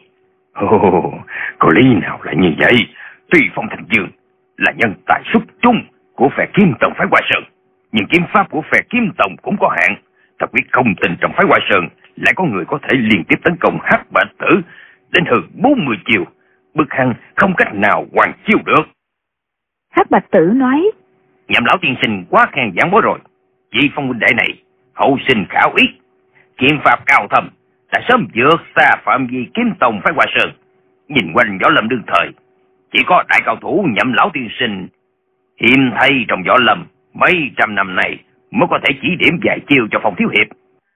S3: Ồ, có lý nào lại như vậy? Tuy Phong Thành Dương là nhân tài xuất chúng của phe Kiếm Tông phái Hoa Sơn, nhưng kiếm pháp của phe Kiếm Tông cũng có hạn. Ta quyết không tin trong phái Hoa Sơn lại có người có thể liên tiếp tấn công Hắc Bạch Tử đến hơn bốn mươi chiều, bức hắn không cách nào hoàn chiêu được.
S1: Hắc Bạch Tử nói.
S2: Nhậm lão tiên sinh quá khen giảng bối rồi. Vị Phong huynh đệ này hậu sinh khảo ý, kiếm pháp cao thâm, đã sớm vượt xa phạm vi Kiếm Tông phái Hoa Sơn. Nhìn quanh võ lâm đương thời, chỉ có đại cao thủ Nhậm lão tiên sinh hiếm thấy trong võ lâm mấy trăm năm này mới có thể chỉ điểm vài chiêu cho Phong thiếu hiệp.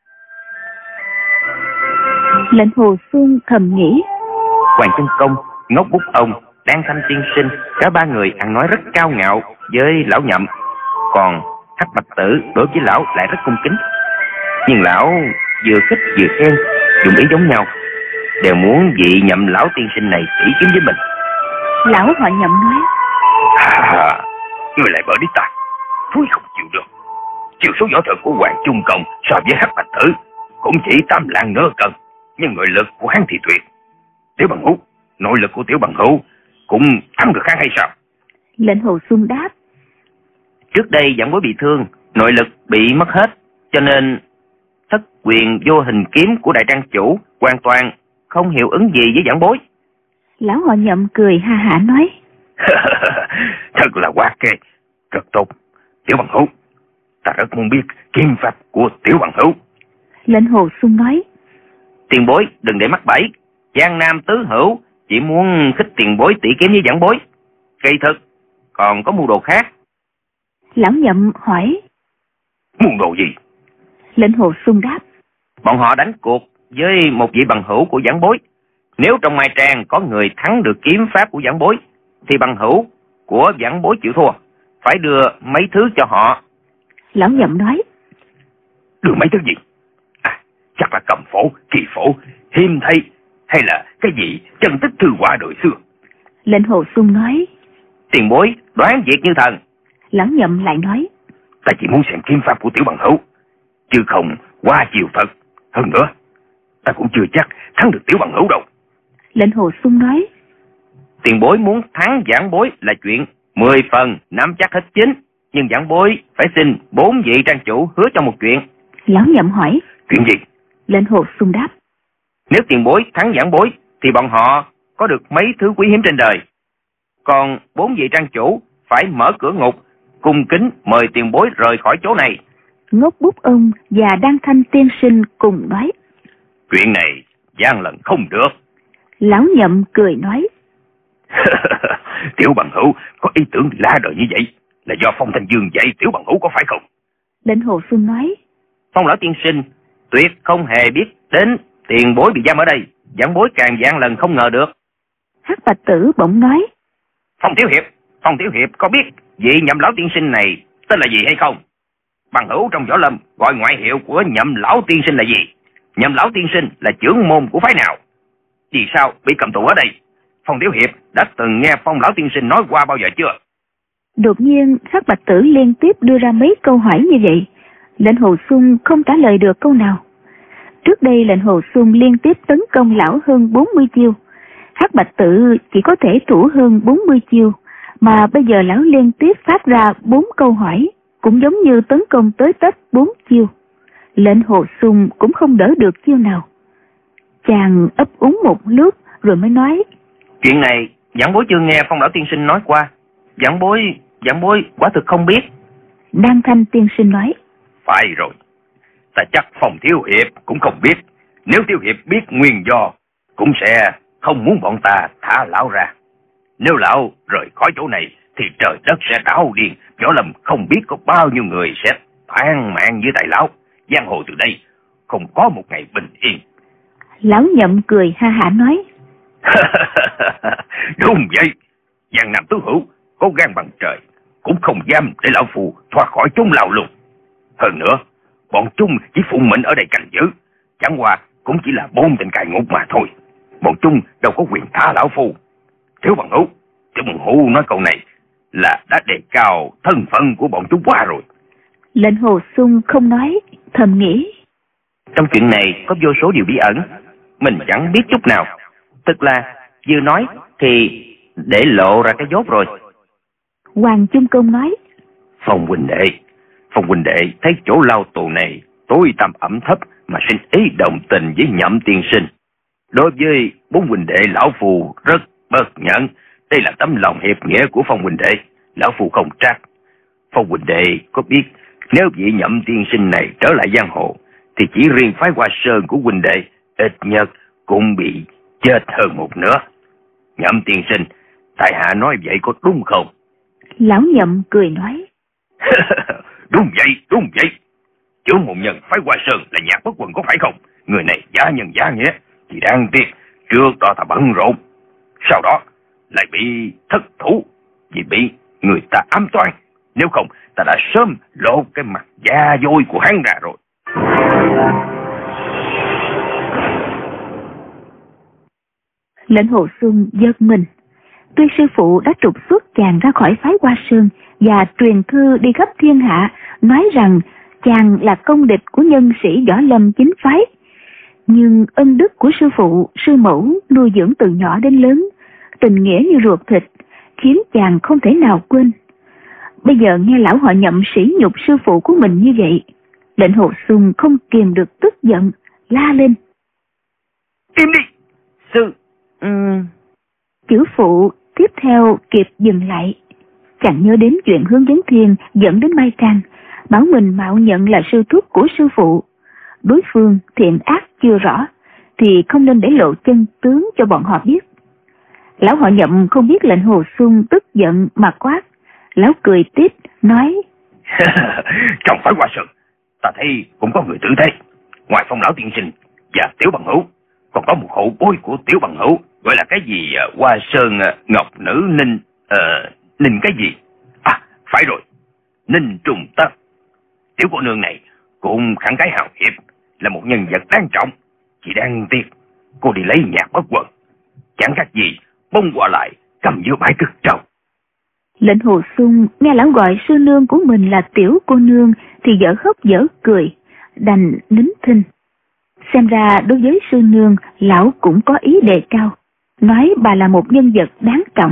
S1: Lệnh Hồ Xuân thầm nghĩ.
S2: Hoàng Chân Công, Ngốc Bút Ông, Đan Thanh tiên sinh, cả ba người ăn nói rất cao ngạo với lão Nhậm, còn Hắc Bạch Tử đối với lão lại rất cung kính. Nhưng lão vừa khích vừa khen, dùng ý giống nhau, đều muốn vị Nhậm lão tiên sinh này chỉ kiếm với mình.
S1: Lão Họ Nhậm nói.
S3: À, người lại bỏ đi ta, tôi không chịu được. Chiều số võ thuật của Hoàng Trung Công so với Hắc Bạch Tử cũng chỉ tám lạng nửa cân, nhưng nội lực của hắn thì tuyệt. Tiểu Bằng Hữu, nội lực của Tiểu Bằng Hữu cũng thắng được hắn hay sao?
S1: Lệnh Hồ Xuân đáp.
S2: Trước đây giảng bối bị thương, nội lực bị mất hết, cho nên thất quyền vô hình kiếm của đại trang chủ hoàn toàn không hiệu ứng gì với giảng bối.
S1: Lão Họ Nhậm cười ha hả nói.
S3: Thật là quá kê, rất tốt. Tiểu Bằng Hữu, ta rất muốn biết kiếm pháp của Tiểu Bằng Hữu.
S1: Lệnh Hồ Xuân nói.
S2: Tiền bối đừng để mắc bẫy, Giang Nam tứ hữu chỉ muốn khích tiền bối tỷ kiếm với giảng bối, kỳ thực còn có mưu đồ khác.
S1: Lão Nhậm hỏi.
S3: Mưu đồ gì?
S1: Lệnh Hồ Xuân đáp.
S2: Bọn họ đánh cuộc với một vị bằng hữu của giảng bối. Nếu trong Mai Trang có người thắng được kiếm pháp của giảng bối, thì bằng hữu của giảng bối chịu thua, phải đưa mấy thứ cho họ.
S1: Lão Nhậm nói.
S3: Đưa mấy thứ gì? À, chắc hoặc là cầm phổ, kỳ phổ, hiếm thấy, hay là cái gì chân tích thư họa đời xưa?
S1: Lệnh Hồ Xuân nói.
S2: Tiền bối đoán việc như thần.
S1: Lão Nhậm lại nói.
S3: Ta chỉ muốn xem kiếm pháp của Tiểu Bằng Hữu, chứ không qua chiều thật. Hơn nữa, ta cũng chưa chắc thắng được Tiểu Bằng Hữu đâu.
S1: Lệnh Hồ Xuân nói.
S2: Tiền bối muốn thắng giảng bối là chuyện mười phần nắm chắc hết chính, nhưng giảng bối phải xin bốn vị trang chủ hứa cho một chuyện.
S1: Lão Nhậm hỏi.
S3: Chuyện gì?
S1: Lệnh Hồ Xuân đáp.
S2: Nếu tiền bối thắng giảng bối thì bọn họ có được mấy thứ quý hiếm trên đời. Còn bốn vị trang chủ phải mở cửa ngục, cung kính mời tiền bối rời khỏi chỗ này.
S1: Ngốc Bút ông và Đan Thanh tiên sinh cùng nói.
S3: Chuyện này gian lận không được.
S1: Lão Nhậm cười nói.
S3: Tiểu Bằng Hữu có ý tưởng lá đời như vậy là do Phong Thanh Dương dạy Tiểu Bằng Hữu có phải không?
S1: Lệnh Hồ Xuân nói.
S2: Phong lão tiên sinh tuyệt không hề biết đến tiền bối bị giam ở đây, giảng bối càng gian lần không ngờ được.
S1: Hắc Bạch Tử bỗng nói.
S2: Phong Tiểu Hiệp, Phong Tiểu Hiệp có biết vị Nhậm lão tiên sinh này tên là gì hay không? Bằng hữu trong võ lâm gọi ngoại hiệu của Nhậm lão tiên sinh là gì? Nhậm lão tiên sinh là trưởng môn của phái nào? Vì sao bị cầm tù ở đây? Phong Tiểu Hiệp đã từng nghe Phong lão tiên sinh nói qua bao giờ chưa?
S1: Đột nhiên Hắc Bạch Tử liên tiếp đưa ra mấy câu hỏi như vậy. Lệnh Hồ Xuân không trả lời được câu nào. Trước đây Lệnh Hồ Xuân liên tiếp tấn công lão hơn bốn mươi chiêu. Hắc Bạch Tử chỉ có thể thủ hơn bốn mươi chiêu, mà bây giờ lão liên tiếp phát ra bốn câu hỏi, cũng giống như tấn công tới tấp bốn chiêu. Lệnh Hồ Xuân cũng không đỡ được chiêu nào. Chàng ấp úng một lúc rồi mới nói.
S2: Chuyện này giảng bối chưa nghe Phong lão tiên sinh nói qua. Giảng bối, giảng bối quả thực không biết.
S1: Đan Thanh tiên sinh nói.
S3: Phải rồi, ta chắc Phong Thiếu Hiệp cũng không biết. Nếu Thiếu Hiệp biết nguyên do, cũng sẽ không muốn bọn ta thả lão ra. Nếu lão rời khỏi chỗ này thì trời đất sẽ đảo điên. Võ lâm không biết có bao nhiêu người sẽ than mạng dưới tay lão. Giang hồ từ đây không có một ngày bình yên.
S1: Lão Nhậm cười ha hả nói.
S3: Đúng vậy, Giang Nam tứ hữu có gan bằng trời, cũng không dám để lão phù thoát khỏi chốn lao luôn. Hơn nữa, bọn chúng chỉ phụ mệnh ở đây canh giữ, chẳng qua cũng chỉ là bốn tên cai ngục mà thôi. Bọn chúng đâu có quyền thả lão phu. Thiếu Bằng Hữu, Tiểu Bằng Hữu nói câu này là đã đề cao thân phận của bọn chúng quá rồi.
S1: Lệnh Hồ Xuân không nói, thầm nghĩ.
S2: Trong chuyện này có vô số điều bí ẩn, mình chẳng biết chút nào. Tức là vừa nói thì để lộ ra cái dốt rồi.
S1: Hoàng Chung Công nói.
S3: Phong huynh đệ, Phong huynh đệ thấy chỗ lao tù này tối tăm ẩm thấp mà sinh ý đồng tình với Nhậm tiên sinh. Đối với bốn huynh đệ lão phù rất bất nhẫn. Đây là tấm lòng hiệp nghĩa của Phong huynh đệ, lão phù không trách. Phong huynh đệ có biết nếu vị Nhậm tiên sinh này trở lại giang hồ thì chỉ riêng phái Hoa Sơn của huynh đệ ít nhất cũng bị chết hơn một nửa. Nhậm tiên sinh, tại hạ nói vậy có đúng không?
S1: Lão Nhậm cười nói.
S3: Đúng vậy, đúng vậy. Trưởng môn nhân phái Hoa Sơn là Nhạc Bất Quần có phải không? Người này giả nhân giả nghĩa, chỉ đáng tiếc trước đó ta bận rộn, sau đó lại bị thất thủ vì bị người ta ám toán. Nếu không ta đã sớm lộ cái mặt da dôi của hắn ra rồi.
S1: Lệnh Hồ Xuân giật mình. Tuy sư phụ đã trục xuất chàng ra khỏi phái Hoa Sơn và truyền thư đi khắp thiên hạ nói rằng chàng là công địch của nhân sĩ võ lâm chính phái, nhưng ân đức của sư phụ, sư mẫu nuôi dưỡng từ nhỏ đến lớn, tình nghĩa như ruột thịt, khiến chàng không thể nào quên. Bây giờ nghe lão họ Nhậm sỉ nhục sư phụ của mình như vậy, Lệnh Hồ Xuân không kìm được tức giận, la lên.
S3: Im đi!
S2: Sư... Um...
S1: Chữ phụ tiếp theo kịp dừng lại. Chàng nhớ đến chuyện Hướng Vấn Thiên dẫn đến Mai Trang, bảo mình mạo nhận là sư thúc của sư phụ. Đối phương thiện ác chưa rõ, thì không nên để lộ chân tướng cho bọn họ biết. Lão họ Nhậm không biết Lệnh Hồ Xuân tức giận mà quát. Lão cười tiếp, nói.
S3: Trong phái Hoa Sơn, ta thấy cũng có người tử thế. Ngoài Phong lão tiên sinh và Tiểu Bằng Hữu, còn có một hậu bối của Tiểu Bằng Hữu, gọi là cái gì Hoa Sơn Ngọc Nữ Ninh, uh, Ninh cái gì? À, phải rồi, Ninh Trùng Tất. Tiểu cô nương này cũng khẳng cái hào hiệp, là một nhân vật đáng trọng. Chỉ đáng tiếc cô đi lấy nhạc bất quần, chẳng khác gì bông qua lại cầm giữa bãi cực trâu.
S1: Lệnh Hồ Xuân nghe lão gọi sư nương của mình là tiểu cô nương thì dở khóc dở cười, đành nín thinh. Xem ra đối với sư nương, lão cũng có ý đề cao, nói bà là một nhân vật đáng trọng.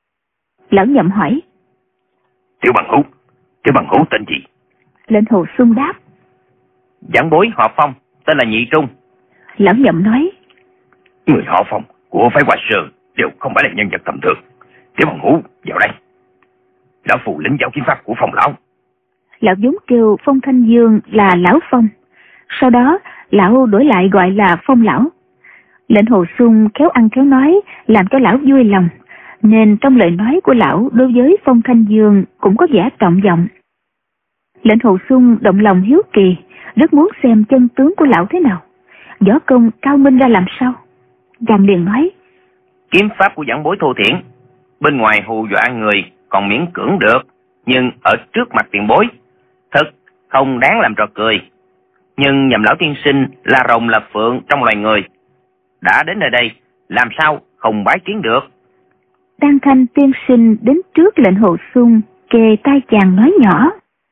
S1: Lão Nhậm hỏi:
S3: Tiểu bằng hữu, tiểu bằng hữu tên gì?
S1: Lệnh Hồ Xuân đáp:
S2: Giảng bối họ Phong, tên là Nhị Trung.
S1: Lão Nhậm nói:
S3: Người họ Phong của phái Hoa Sơn đều không phải là nhân vật tầm thường. Tiểu bằng hữu vào đây. Lão phù lĩnh giáo kiếm pháp của Phong lão.
S1: Lão vốn kêu Phong Thanh Dương là lão Phong, sau đó lão đổi lại gọi là Phong lão. Lệnh Hồ Xuân khéo ăn khéo nói, làm cho lão vui lòng, nên trong lời nói của lão đối với Phong Thanh Dương cũng có vẻ trọng vọng. Lệnh Hồ Xuân động lòng hiếu kỳ, rất muốn xem chân tướng của lão thế nào, võ công cao minh ra làm sao. Chàng liền nói:
S2: Kiếm pháp của giảng bối thô thiển, bên ngoài hù dọa người còn miễn cưỡng được, nhưng ở trước mặt tiền bối thật không đáng làm trò cười. Nhưng nhầm lão tiên sinh là rồng là phượng trong loài người, đã đến nơi đây làm sao không bái kiến được.
S1: Đan Thanh tiên sinh đến trước Lệnh Hồ Xuân, kề tai chàng nói nhỏ: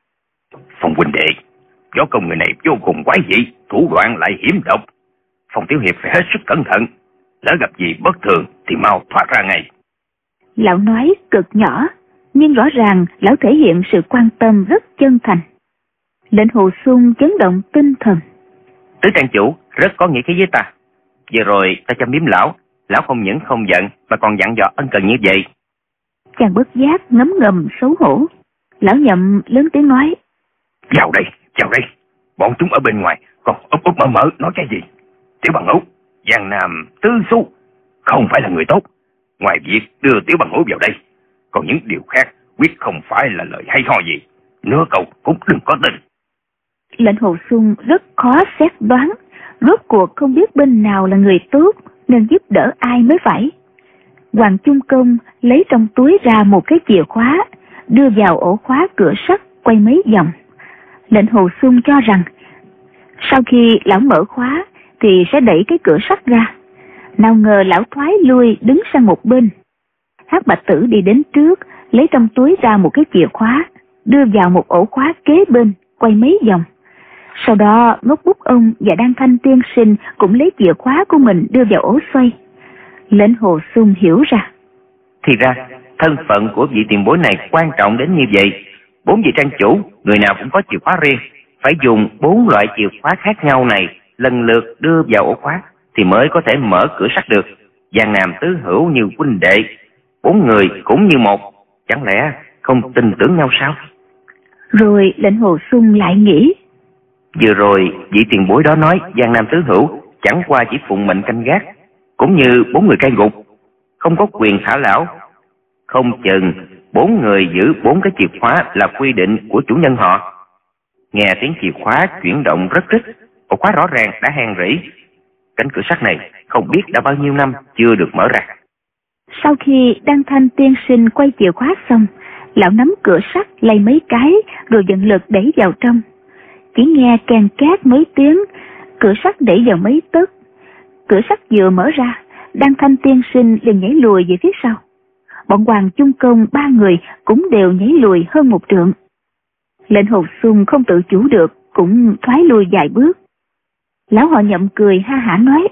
S3: Phong huynh đệ, võ công người này vô cùng quái dị, thủ đoạn lại hiểm độc. Phong tiểu hiệp phải hết sức cẩn thận, lỡ gặp gì bất thường thì mau thoát ra ngay.
S1: Lão nói cực nhỏ, nhưng rõ ràng lão thể hiện sự quan tâm rất chân thành. Lệnh Hồ Xuân chấn động tinh thần:
S2: Tứ trang chủ rất có nghĩa khí với ta. Vừa rồi ta châm biếm lão, lão không những không giận mà còn dặn dò ân cần như vậy.
S1: Chàng bất giác ngấm ngầm xấu hổ. Lão Nhậm lớn tiếng nói:
S3: Vào đây, vào đây. Bọn chúng ở bên ngoài còn úp úp mở mở nói cái gì? Tiểu bằng hữu, Giang Nam Tư Xu không phải là người tốt. Ngoài việc đưa tiểu bằng hữu vào đây, còn những điều khác quyết không phải là lời hay ho gì. Nửa câu cũng đừng có tin.
S1: Lệnh Hồ Xuân rất khó xét đoán, rốt cuộc không biết bên nào là người tốt nên giúp đỡ ai mới phải. Hoàng Chung Công lấy trong túi ra một cái chìa khóa, đưa vào ổ khóa cửa sắt, quay mấy vòng. Lệnh Hồ Xuân cho rằng sau khi lão mở khóa thì sẽ đẩy cái cửa sắt ra. Nào ngờ lão thoái lui đứng sang một bên. Hắc Bạch Tử đi đến trước, lấy trong túi ra một cái chìa khóa, đưa vào một ổ khóa kế bên, quay mấy vòng. Sau đó Ngốc Bút Ông và Đan Thanh tiên sinh cũng lấy chìa khóa của mình đưa vào ổ xoay. Lệnh Hồ Xuân hiểu ra.
S2: Thì ra thân phận của vị tiền bối này quan trọng đến như vậy. Bốn vị trang chủ, người nào cũng có chìa khóa riêng, phải dùng bốn loại chìa khóa khác nhau này lần lượt đưa vào ổ khóa thì mới có thể mở cửa sắt được. Giang Nam tứ hữu như huynh đệ, bốn người cũng như một, chẳng lẽ không tin tưởng nhau sao?
S1: Rồi Lệnh Hồ Xuân lại nghĩ:
S2: Vừa rồi vị tiền bối đó nói Giang Nam tứ hữu chẳng qua chỉ phụng mệnh canh gác, cũng như bốn người cai ngục, không có quyền thả lão. Không chừng bốn người giữ bốn cái chìa khóa là quy định của chủ nhân họ. Nghe tiếng chìa khóa chuyển động rất rít, ổ khóa rõ ràng đã hàn rỉ. Cánh cửa sắt này không biết đã bao nhiêu năm chưa được mở ra.
S1: Sau khi Đan Thanh tiên sinh quay chìa khóa xong, lão nắm cửa sắt lay mấy cái rồi vận lực đẩy vào trong. Chỉ nghe kèn két mấy tiếng, cửa sắt đẩy vào mấy tấc. Cửa sắt vừa mở ra, Đan Thanh tiên sinh liền nhảy lùi về phía sau. Bọn Hoàng Chung Công ba người cũng đều nhảy lùi hơn một trượng. Lệnh Hồ Xuân không tự chủ được, cũng thoái lùi vài bước. Lão Họ Nhậm cười ha hả nói: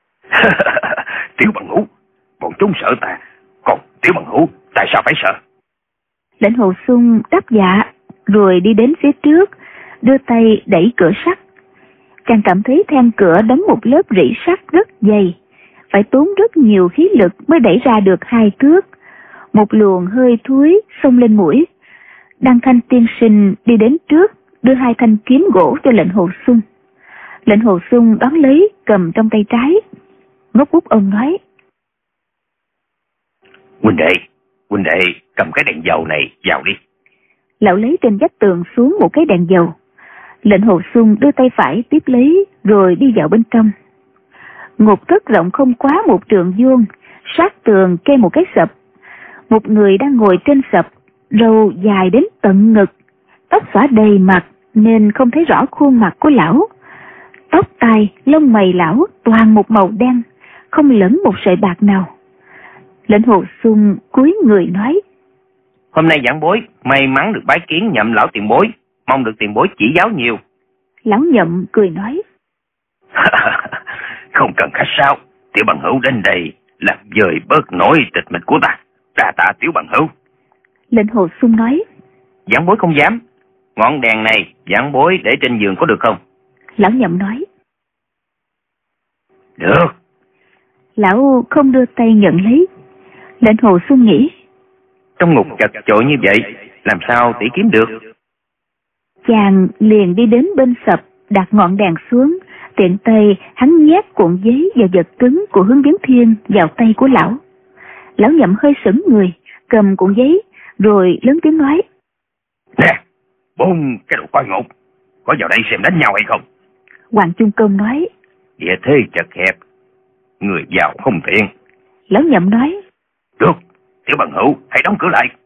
S3: Tiểu bằng hữu, bọn chúng sợ ta, còn tiểu bằng hữu tại sao phải sợ?
S1: Lệnh Hồ Xuân đáp dạ, rồi đi đến phía trước, đưa tay đẩy cửa sắt. Chàng cảm thấy then cửa đóng một lớp rỉ sắt rất dày, phải tốn rất nhiều khí lực mới đẩy ra được hai thước. Một luồng hơi thối xông lên mũi. Đan Thanh tiên sinh đi đến trước, đưa hai thanh kiếm gỗ cho Lệnh Hồ Xuân. Lệnh Hồ Xuân đón lấy, cầm trong tay trái. Ngốc Bút Ông nói:
S3: Huynh đệ, huynh đệ cầm cái đèn dầu này vào đi.
S1: Lão lấy trên vách tường xuống một cái đèn dầu. Lệnh Hồ Xuân đưa tay phải tiếp lấy, rồi đi vào bên trong. Ngục thất rộng không quá một trượng vuông, sát tường kê một cái sập. Một người đang ngồi trên sập, râu dài đến tận ngực, tóc xõa đầy mặt nên không thấy rõ khuôn mặt của lão. Tóc tai, lông mày lão toàn một màu đen, không lẫn một sợi bạc nào. Lệnh Hồ Xuân cúi người nói:
S2: Hôm nay giảng bối may mắn được bái kiến Nhậm lão tiền bối, mong được tiền bối chỉ giáo nhiều.
S1: Lão Nhậm cười nói:
S3: Không cần khách sáo, tiểu bằng hữu đến đây làm dời bớt nỗi tịch mịch của ta. Đa tạ tiểu bằng hữu.
S1: Lệnh Hồ Xuân nói:
S2: Giảng bối không dám. Ngọn đèn này giảng bối để trên giường có được không?
S1: Lão Nhậm nói:
S3: Được.
S1: Lão không đưa tay nhận lấy. Lệnh Hồ Xuân nghĩ:
S2: Trong ngục chật chội như vậy, làm sao tỷ kiếm được?
S1: Chàng liền đi đến bên sập, đặt ngọn đèn xuống, tiện tay hắn nhét cuộn giấy và vật cứng của Hướng Biến Thiên vào tay của lão. Lão Nhậm hơi sững người, cầm cuộn giấy, rồi lớn tiếng nói:
S3: Nè, bốn cái đồ coi ngục, có vào đây xem đánh nhau hay không?
S1: Hoàng Chung Công nói:
S3: Địa thế chật hẹp, người vào không tiện.
S1: Lão Nhậm nói:
S3: Được, tiểu bằng hữu hãy đóng cửa lại.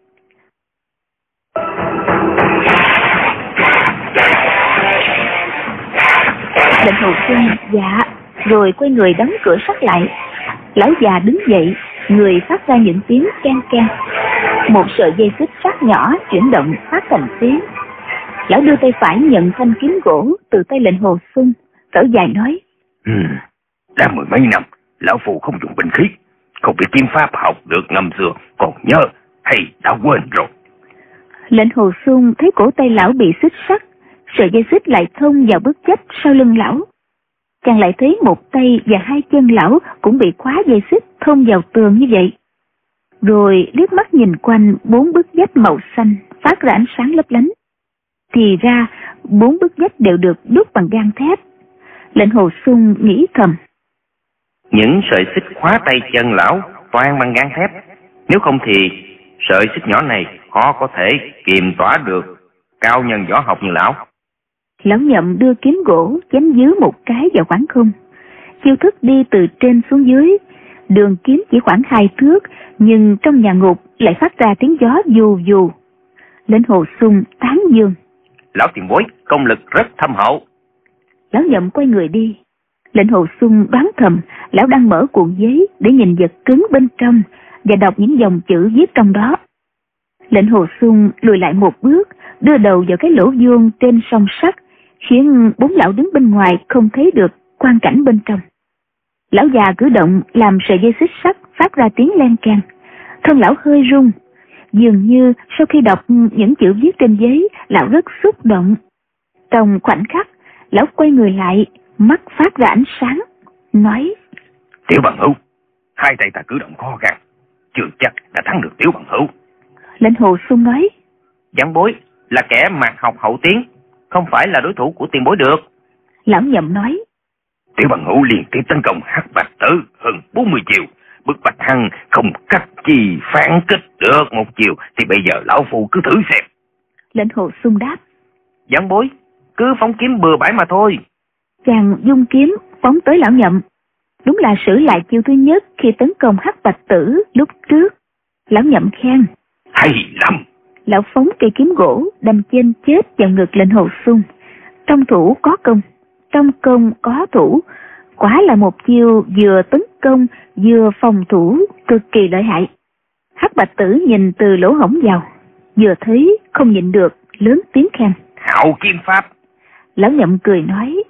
S1: Lệnh Hồ Xuân dạ, rồi quay người đóng cửa sắt lại. Lão già đứng dậy, người phát ra những tiếng keng keng. Một sợi dây xích sắt nhỏ chuyển động phát thành tiếng. Lão đưa tay phải nhận thanh kiếm gỗ từ tay Lệnh Hồ Xuân, thở dài nói:
S3: Ừ, đã mười mấy năm, lão phu không dùng binh khí, không biết kiếm pháp học được năm xưa, còn nhớ hay đã quên rồi.
S1: Lệnh Hồ Xuân thấy cổ tay lão bị xích sắt, sợi dây xích lại thông vào bức chấp sau lưng lão. Chàng lại thấy một tay và hai chân lão cũng bị khóa dây xích thông vào tường như vậy. Rồi liếc mắt nhìn quanh bốn bức vách màu xanh phát ra ánh sáng lấp lánh. Thì ra bốn bức vách đều được đúc bằng gang thép. Lệnh Hồ Xuân nghĩ thầm:
S2: Những sợi xích khóa tay chân lão toàn bằng gang thép, nếu không thì sợi xích nhỏ này khó có thể kiềm tỏa được cao nhân võ học như lão.
S1: Lão Nhậm đưa kiếm gỗ chém dưới một cái vào khoảng không, chiêu thức đi từ trên xuống dưới. Đường kiếm chỉ khoảng hai thước, nhưng trong nhà ngục lại phát ra tiếng gió dù dù. Lệnh Hồ Xuân tán dương:
S2: Lão tiền bối công lực rất thâm hậu.
S1: Lão Nhậm quay người đi. Lệnh Hồ Xuân đoán thầm lão đang mở cuộn giấy để nhìn vật cứng bên trong và đọc những dòng chữ viết trong đó. Lệnh Hồ Xuân lùi lại một bước, đưa đầu vào cái lỗ vuông trên song sắt, khiến bốn lão đứng bên ngoài không thấy được quang cảnh bên trong. Lão già cử động làm sợi dây xích sắt phát ra tiếng len keng. Thân lão hơi run, dường như sau khi đọc những chữ viết trên giấy, lão rất xúc động. Trong khoảnh khắc, lão quay người lại, mắt phát ra ánh sáng, nói:
S3: Tiểu bằng hữu, hai tay ta cử động khó khăn, chưa chắc đã thắng được tiểu bằng hữu.
S1: Lệnh Hồ Xuân nói:
S2: Giảng bối là kẻ mạc học hậu tiến, không phải là đối thủ của tiền bối được.
S1: Lão Nhậm nói:
S3: Tiểu bằng hữu liên tiếp tấn công Hắc Bạch Tử hơn bốn mươi chiều, bức bách hắn không cách gì phản kích được một chiều, thì bây giờ lão phu cứ thử xem.
S1: Lệnh Hồ Xuân đáp:
S2: Giảng bối cứ phóng kiếm bừa bãi mà thôi.
S1: Chàng dung kiếm phóng tới Lão Nhậm. Đúng là sử lại chiêu thứ nhất khi tấn công Hắc Bạch Tử lúc trước. Lão Nhậm khen:
S3: Hay lắm.
S1: Lão phóng cây kiếm gỗ đâm trên chết vào ngực Lệnh Hồ Xuân. Trong thủ có công, trong công có thủ, quả là một chiêu vừa tấn công vừa phòng thủ cực kỳ lợi hại. Hắc Bạch Tử nhìn từ lỗ hổng vào, vừa thấy không nhịn được lớn tiếng khen:
S3: Hảo kiếm pháp.
S1: Lão Nhậm cười nói: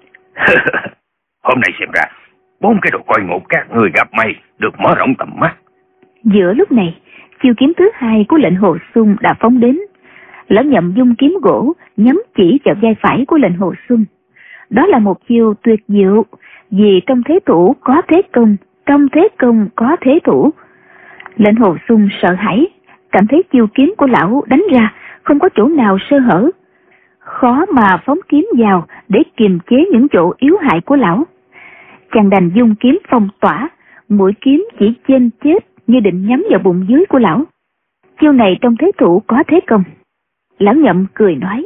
S3: Hôm nay xem ra bốn cái đồ coi ngục các người gặp may được mở rộng tầm mắt.
S1: Giữa lúc này, chiêu kiếm thứ hai của Lệnh Hồ Xuân đã phóng đến. Lão Nhậm dung kiếm gỗ nhắm chỉ vào vai phải của Lệnh Hồ Xuân. Đó là một chiêu tuyệt diệu, vì trong thế thủ có thế công, trong thế công có thế thủ. Lệnh Hồ Xuân sợ hãi, cảm thấy chiêu kiếm của lão đánh ra không có chỗ nào sơ hở, khó mà phóng kiếm vào để kiềm chế những chỗ yếu hại của lão. Chàng đành dung kiếm phong tỏa, mũi kiếm chỉ chên chết như định nhắm vào bụng dưới của lão. Chiêu này trong thế thủ có thế công. Lão Nhậm cười nói: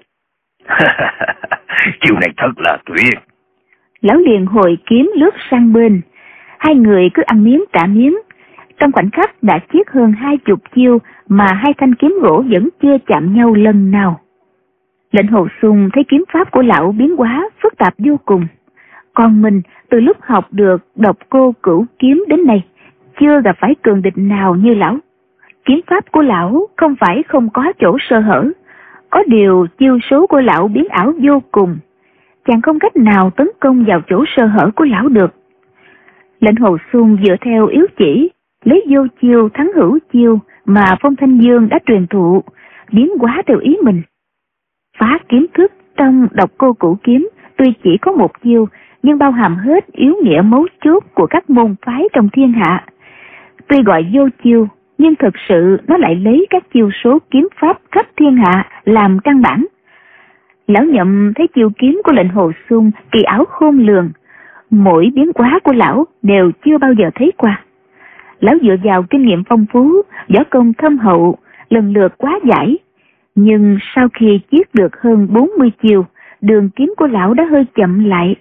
S3: Chiêu này thật là tuyệt.
S1: Lão liền hồi kiếm lướt sang bên. Hai người cứ ăn miếng trả miếng. Trong khoảnh khắc đã chiết hơn hai chục chiêu mà hai thanh kiếm gỗ vẫn chưa chạm nhau lần nào. Lệnh Hồ Xuân thấy kiếm pháp của lão biến hóa phức tạp vô cùng. Còn mình từ lúc học được độc cô cửu kiếm đến nay, chưa gặp phải cường địch nào như lão. Kiếm pháp của lão không phải không có chỗ sơ hở, có điều chiêu số của lão biến ảo vô cùng, chàng không cách nào tấn công vào chỗ sơ hở của lão được. Lệnh Hồ Xuân dựa theo yếu chỉ, lấy vô chiêu thắng hữu chiêu mà Phong Thanh Dương đã truyền thụ, biến hóa theo ý mình. Phá kiếm thức trong độc cô cửu kiếm tuy chỉ có một chiêu, nhưng bao hàm hết yếu nghĩa mấu chốt của các môn phái trong thiên hạ. Tuy gọi vô chiêu, nhưng thực sự nó lại lấy các chiêu số kiếm pháp khắp thiên hạ làm căn bản. Lão Nhậm thấy chiêu kiếm của Lệnh Hồ Xuân kỳ ảo khôn lường, mỗi biến hóa của lão đều chưa bao giờ thấy qua. Lão dựa vào kinh nghiệm phong phú, võ công thâm hậu, lần lượt quá giải. Nhưng sau khi chiết được hơn bốn mươi chiều, đường kiếm của lão đã hơi chậm lại.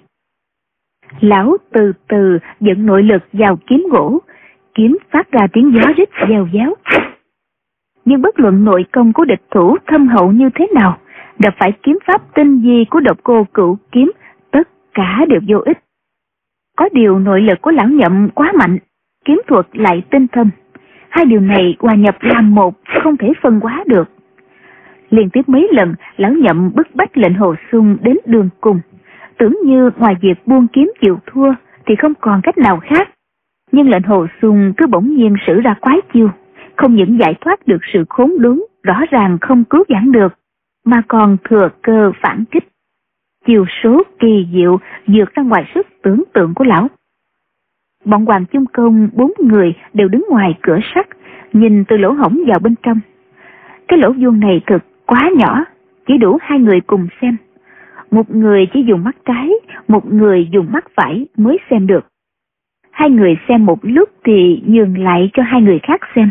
S1: Lão từ từ dẫn nội lực vào kiếm gỗ, kiếm phát ra tiếng gió rít reo ráo. Nhưng bất luận nội công của địch thủ thâm hậu như thế nào, gặp phải kiếm pháp tinh vi của độc cô cửu kiếm, tất cả đều vô ích. Có điều nội lực của lão Nhậm quá mạnh, kiếm thuật lại tinh thâm. Hai điều này hòa nhập làm một, không thể phân hóa được. Liên tiếp mấy lần, lão Nhậm bức bách Lệnh Hồ Xuân đến đường cùng. Tưởng như ngoài việc buông kiếm chịu thua thì không còn cách nào khác. Nhưng Lệnh Hồ Xuân cứ bỗng nhiên sử ra quái chiêu, không những giải thoát được sự khốn đốn rõ ràng không cứu vãn được, mà còn thừa cơ phản kích. Chiêu số kỳ diệu vượt ra ngoài sức tưởng tượng của lão. Bọn Hoàng Chung Công bốn người đều đứng ngoài cửa sắt, nhìn từ lỗ hổng vào bên trong. Cái lỗ vuông này thực quá nhỏ, chỉ đủ hai người cùng xem. Một người chỉ dùng mắt trái, một người dùng mắt phải mới xem được. Hai người xem một lúc thì nhường lại cho hai người khác xem.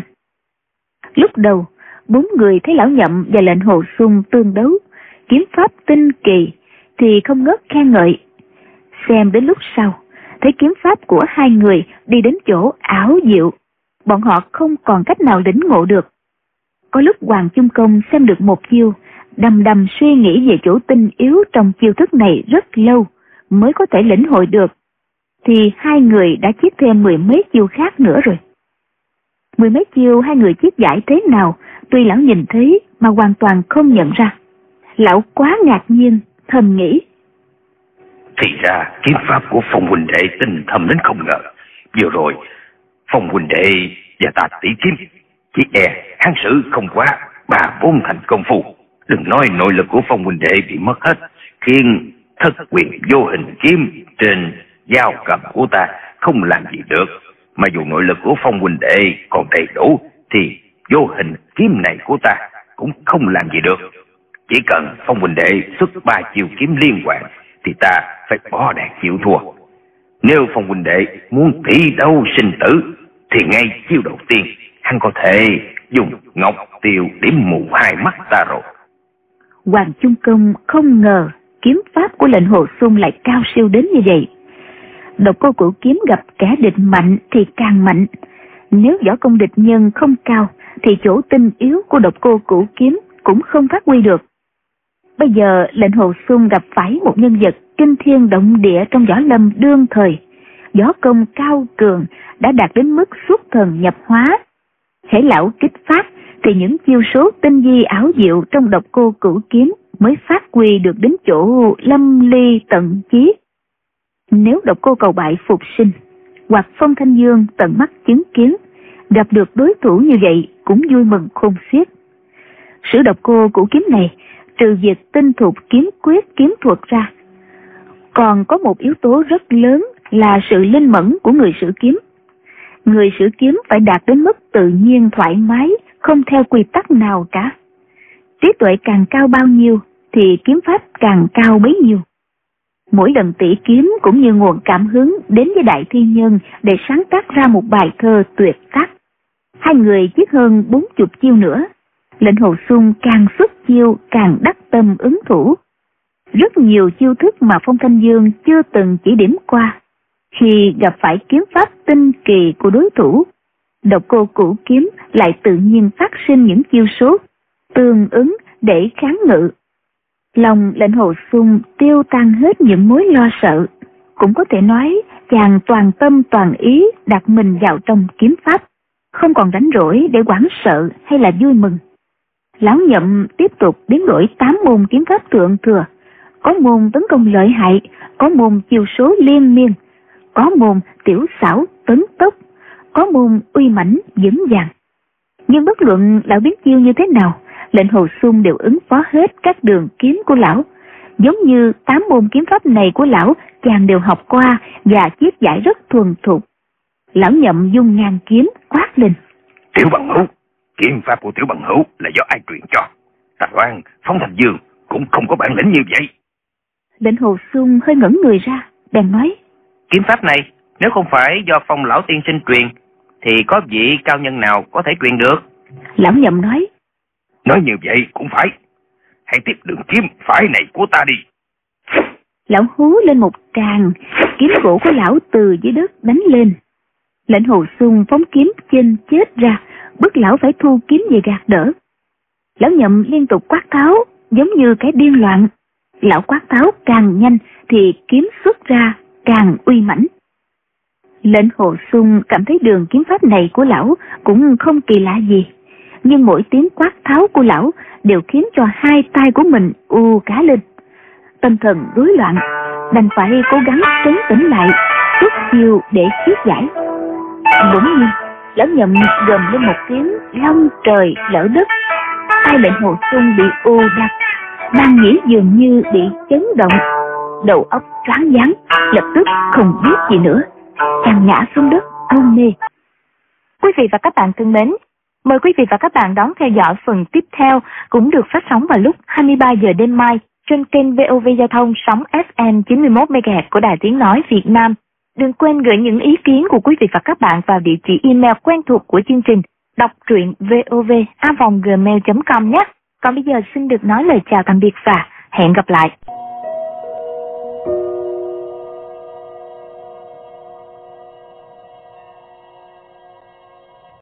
S1: Lúc đầu, bốn người thấy lão Nhậm và Lệnh Hồ Xuân tương đấu, kiếm pháp tinh kỳ thì không ngớt khen ngợi. Xem đến lúc sau, thấy kiếm pháp của hai người đi đến chỗ ảo diệu, bọn họ không còn cách nào lĩnh ngộ được. Có lúc Hoàng Chung Công xem được một chiêu, đăm đăm suy nghĩ về chỗ tinh yếu trong chiêu thức này rất lâu mới có thể lĩnh hội được, thì hai người đã chiết thêm mười mấy chiêu khác nữa rồi. Mười mấy chiêu hai người chiết giải thế nào, tuy lão nhìn thấy mà hoàn toàn không nhận ra. Lão quá ngạc nhiên, thầm nghĩ.
S3: Thì ra kiếm pháp của Phong huynh đệ tinh thâm đến không ngờ. Vừa rồi Phong huynh đệ và ta tỷ kiếm, chỉ e hán sử không quá ba bốn thành công phu. Đừng nói nội lực của Phong huynh đệ bị mất hết, khiến thất quyền vô hình kiếm trên dao cầm của ta không làm gì được. Mà dù nội lực của Phong huynh đệ còn đầy đủ thì vô hình kiếm này của ta cũng không làm gì được. Chỉ cần Phong huynh đệ xuất ba chiêu kiếm liên hoàn thì ta phải bỏ đàn chịu thua. Nếu Phong huynh đệ muốn tỷ đấu sinh tử thì ngay chiêu đầu tiên hắn có thể dùng ngọc tiêu điểm mù hai mắt ta rồi.
S1: Hoàng Chung Công không ngờ kiếm pháp của Lệnh Hồ Xuân lại cao siêu đến như vậy. Độc cô cửu kiếm gặp kẻ địch mạnh thì càng mạnh. Nếu võ công địch nhân không cao thì chỗ tinh yếu của độc cô cửu kiếm cũng không phát huy được. Bây giờ Lệnh Hồ Xuân gặp phải một nhân vật kinh thiên động địa trong võ lâm đương thời, võ công cao cường đã đạt đến mức xuất thần nhập hóa. Hễ lão kích phát thì những chiêu số tinh vi ảo diệu trong độc cô cửu kiếm mới phát huy được đến chỗ lâm ly tận chí. Nếu độc cô cầu bại phục sinh, hoặc Phong Thanh Dương tận mắt chứng kiến, gặp được đối thủ như vậy cũng vui mừng khôn xiết. Sử độc cô cửu kiếm này, trừ việc tinh thục kiếm quyết kiếm thuật ra, còn có một yếu tố rất lớn là sự linh mẫn của người sử kiếm. Người sử kiếm phải đạt đến mức tự nhiên thoải mái, không theo quy tắc nào cả. Trí tuệ càng cao bao nhiêu thì kiếm pháp càng cao bấy nhiêu. Mỗi lần tỉ kiếm cũng như nguồn cảm hứng đến với đại thiên nhân để sáng tác ra một bài thơ tuyệt tác. Hai người chiết hơn bốn chục chiêu nữa. Lệnh Hồ Xuân càng xuất chiêu càng đắc tâm ứng thủ. Rất nhiều chiêu thức mà Phong Thanh Dương chưa từng chỉ điểm qua. Khi gặp phải kiếm pháp tinh kỳ của đối thủ, độc cô cửu kiếm lại tự nhiên phát sinh những chiêu số tương ứng để kháng ngự. Lòng Lệnh Hồ Xuân tiêu tan hết những mối lo sợ, Cũng có thể nói chàng toàn tâm toàn ý đặt mình vào trong kiếm pháp, không còn rảnh rỗi để hoảng sợ hay là vui mừng. Lão Nhậm tiếp tục biến đổi tám môn kiếm pháp thượng thừa, có môn tấn công lợi hại, có môn chiêu số liên miên, có môn tiểu xảo tấn tốc, có môn uy mãnh vững vàng. Nhưng bất luận lão biến chiêu như thế nào, Lệnh Hồ Xung đều ứng phó hết các đường kiếm của lão. Giống như tám môn kiếm pháp này của lão chàng đều học qua và chiết giải rất thuần thục. Lão Nhậm dung ngang kiếm quát lên:
S3: Tiểu Bằng Hữu, kiếm pháp của Tiểu Bằng Hữu là do ai truyền cho? Ta đoán Phong Thành Dương cũng không có bản lĩnh như vậy.
S1: Lệnh Hồ Xung hơi ngẩn người ra, bèn nói:
S2: Kiếm pháp này nếu không phải do Phong lão tiên sinh truyền thì có vị cao nhân nào có thể truyền được?
S1: Lão Nhậm nói:
S3: Nói như vậy cũng phải. Hãy tiếp đường kiếm phải này của ta đi.
S1: Lão hú lên một tràng, kiếm gỗ của lão từ dưới đất đánh lên. Lệnh Hồ Xung phóng kiếm chênh chết ra, bức lão phải thu kiếm về gạt đỡ. Lão Nhậm liên tục quát tháo, giống như cái điên loạn. Lão quát tháo càng nhanh thì kiếm xuất ra càng uy mãnh. Lệnh Hồ Xung cảm thấy đường kiếm pháp này của lão cũng không kỳ lạ gì, nhưng mỗi tiếng quát tháo của lão đều khiến cho hai tay của mình u cá lên. Tâm thần rối loạn, đành phải cố gắng trấn tĩnh lại, xuất chiêu để chiết giải. Bỗng nhiên, lão Nhậm gầm lên một tiếng long trời lở đất. Tay Lệnh Hồ Xung bị ô đặt, đang nghĩ dường như bị chấn động, đầu óc choáng váng, lập tức không biết gì nữa, chàng ngã xuống đất hôn mê. Quý vị và các bạn thân mến, mời quý vị và các bạn đón theo dõi phần tiếp theo, cũng được phát sóng vào lúc hai mươi ba giờ đêm mai trên kênh vê o vê Giao thông sóng ép em chín mươi mốt mê ga héc của Đài Tiếng Nói Việt Nam. Đừng quên gửi những ý kiến của quý vị và các bạn vào địa chỉ email quen thuộc của chương trình đọc truyện vov a vòng gmail chấm com nhé. Còn bây giờ xin được nói lời chào tạm biệt và hẹn gặp lại.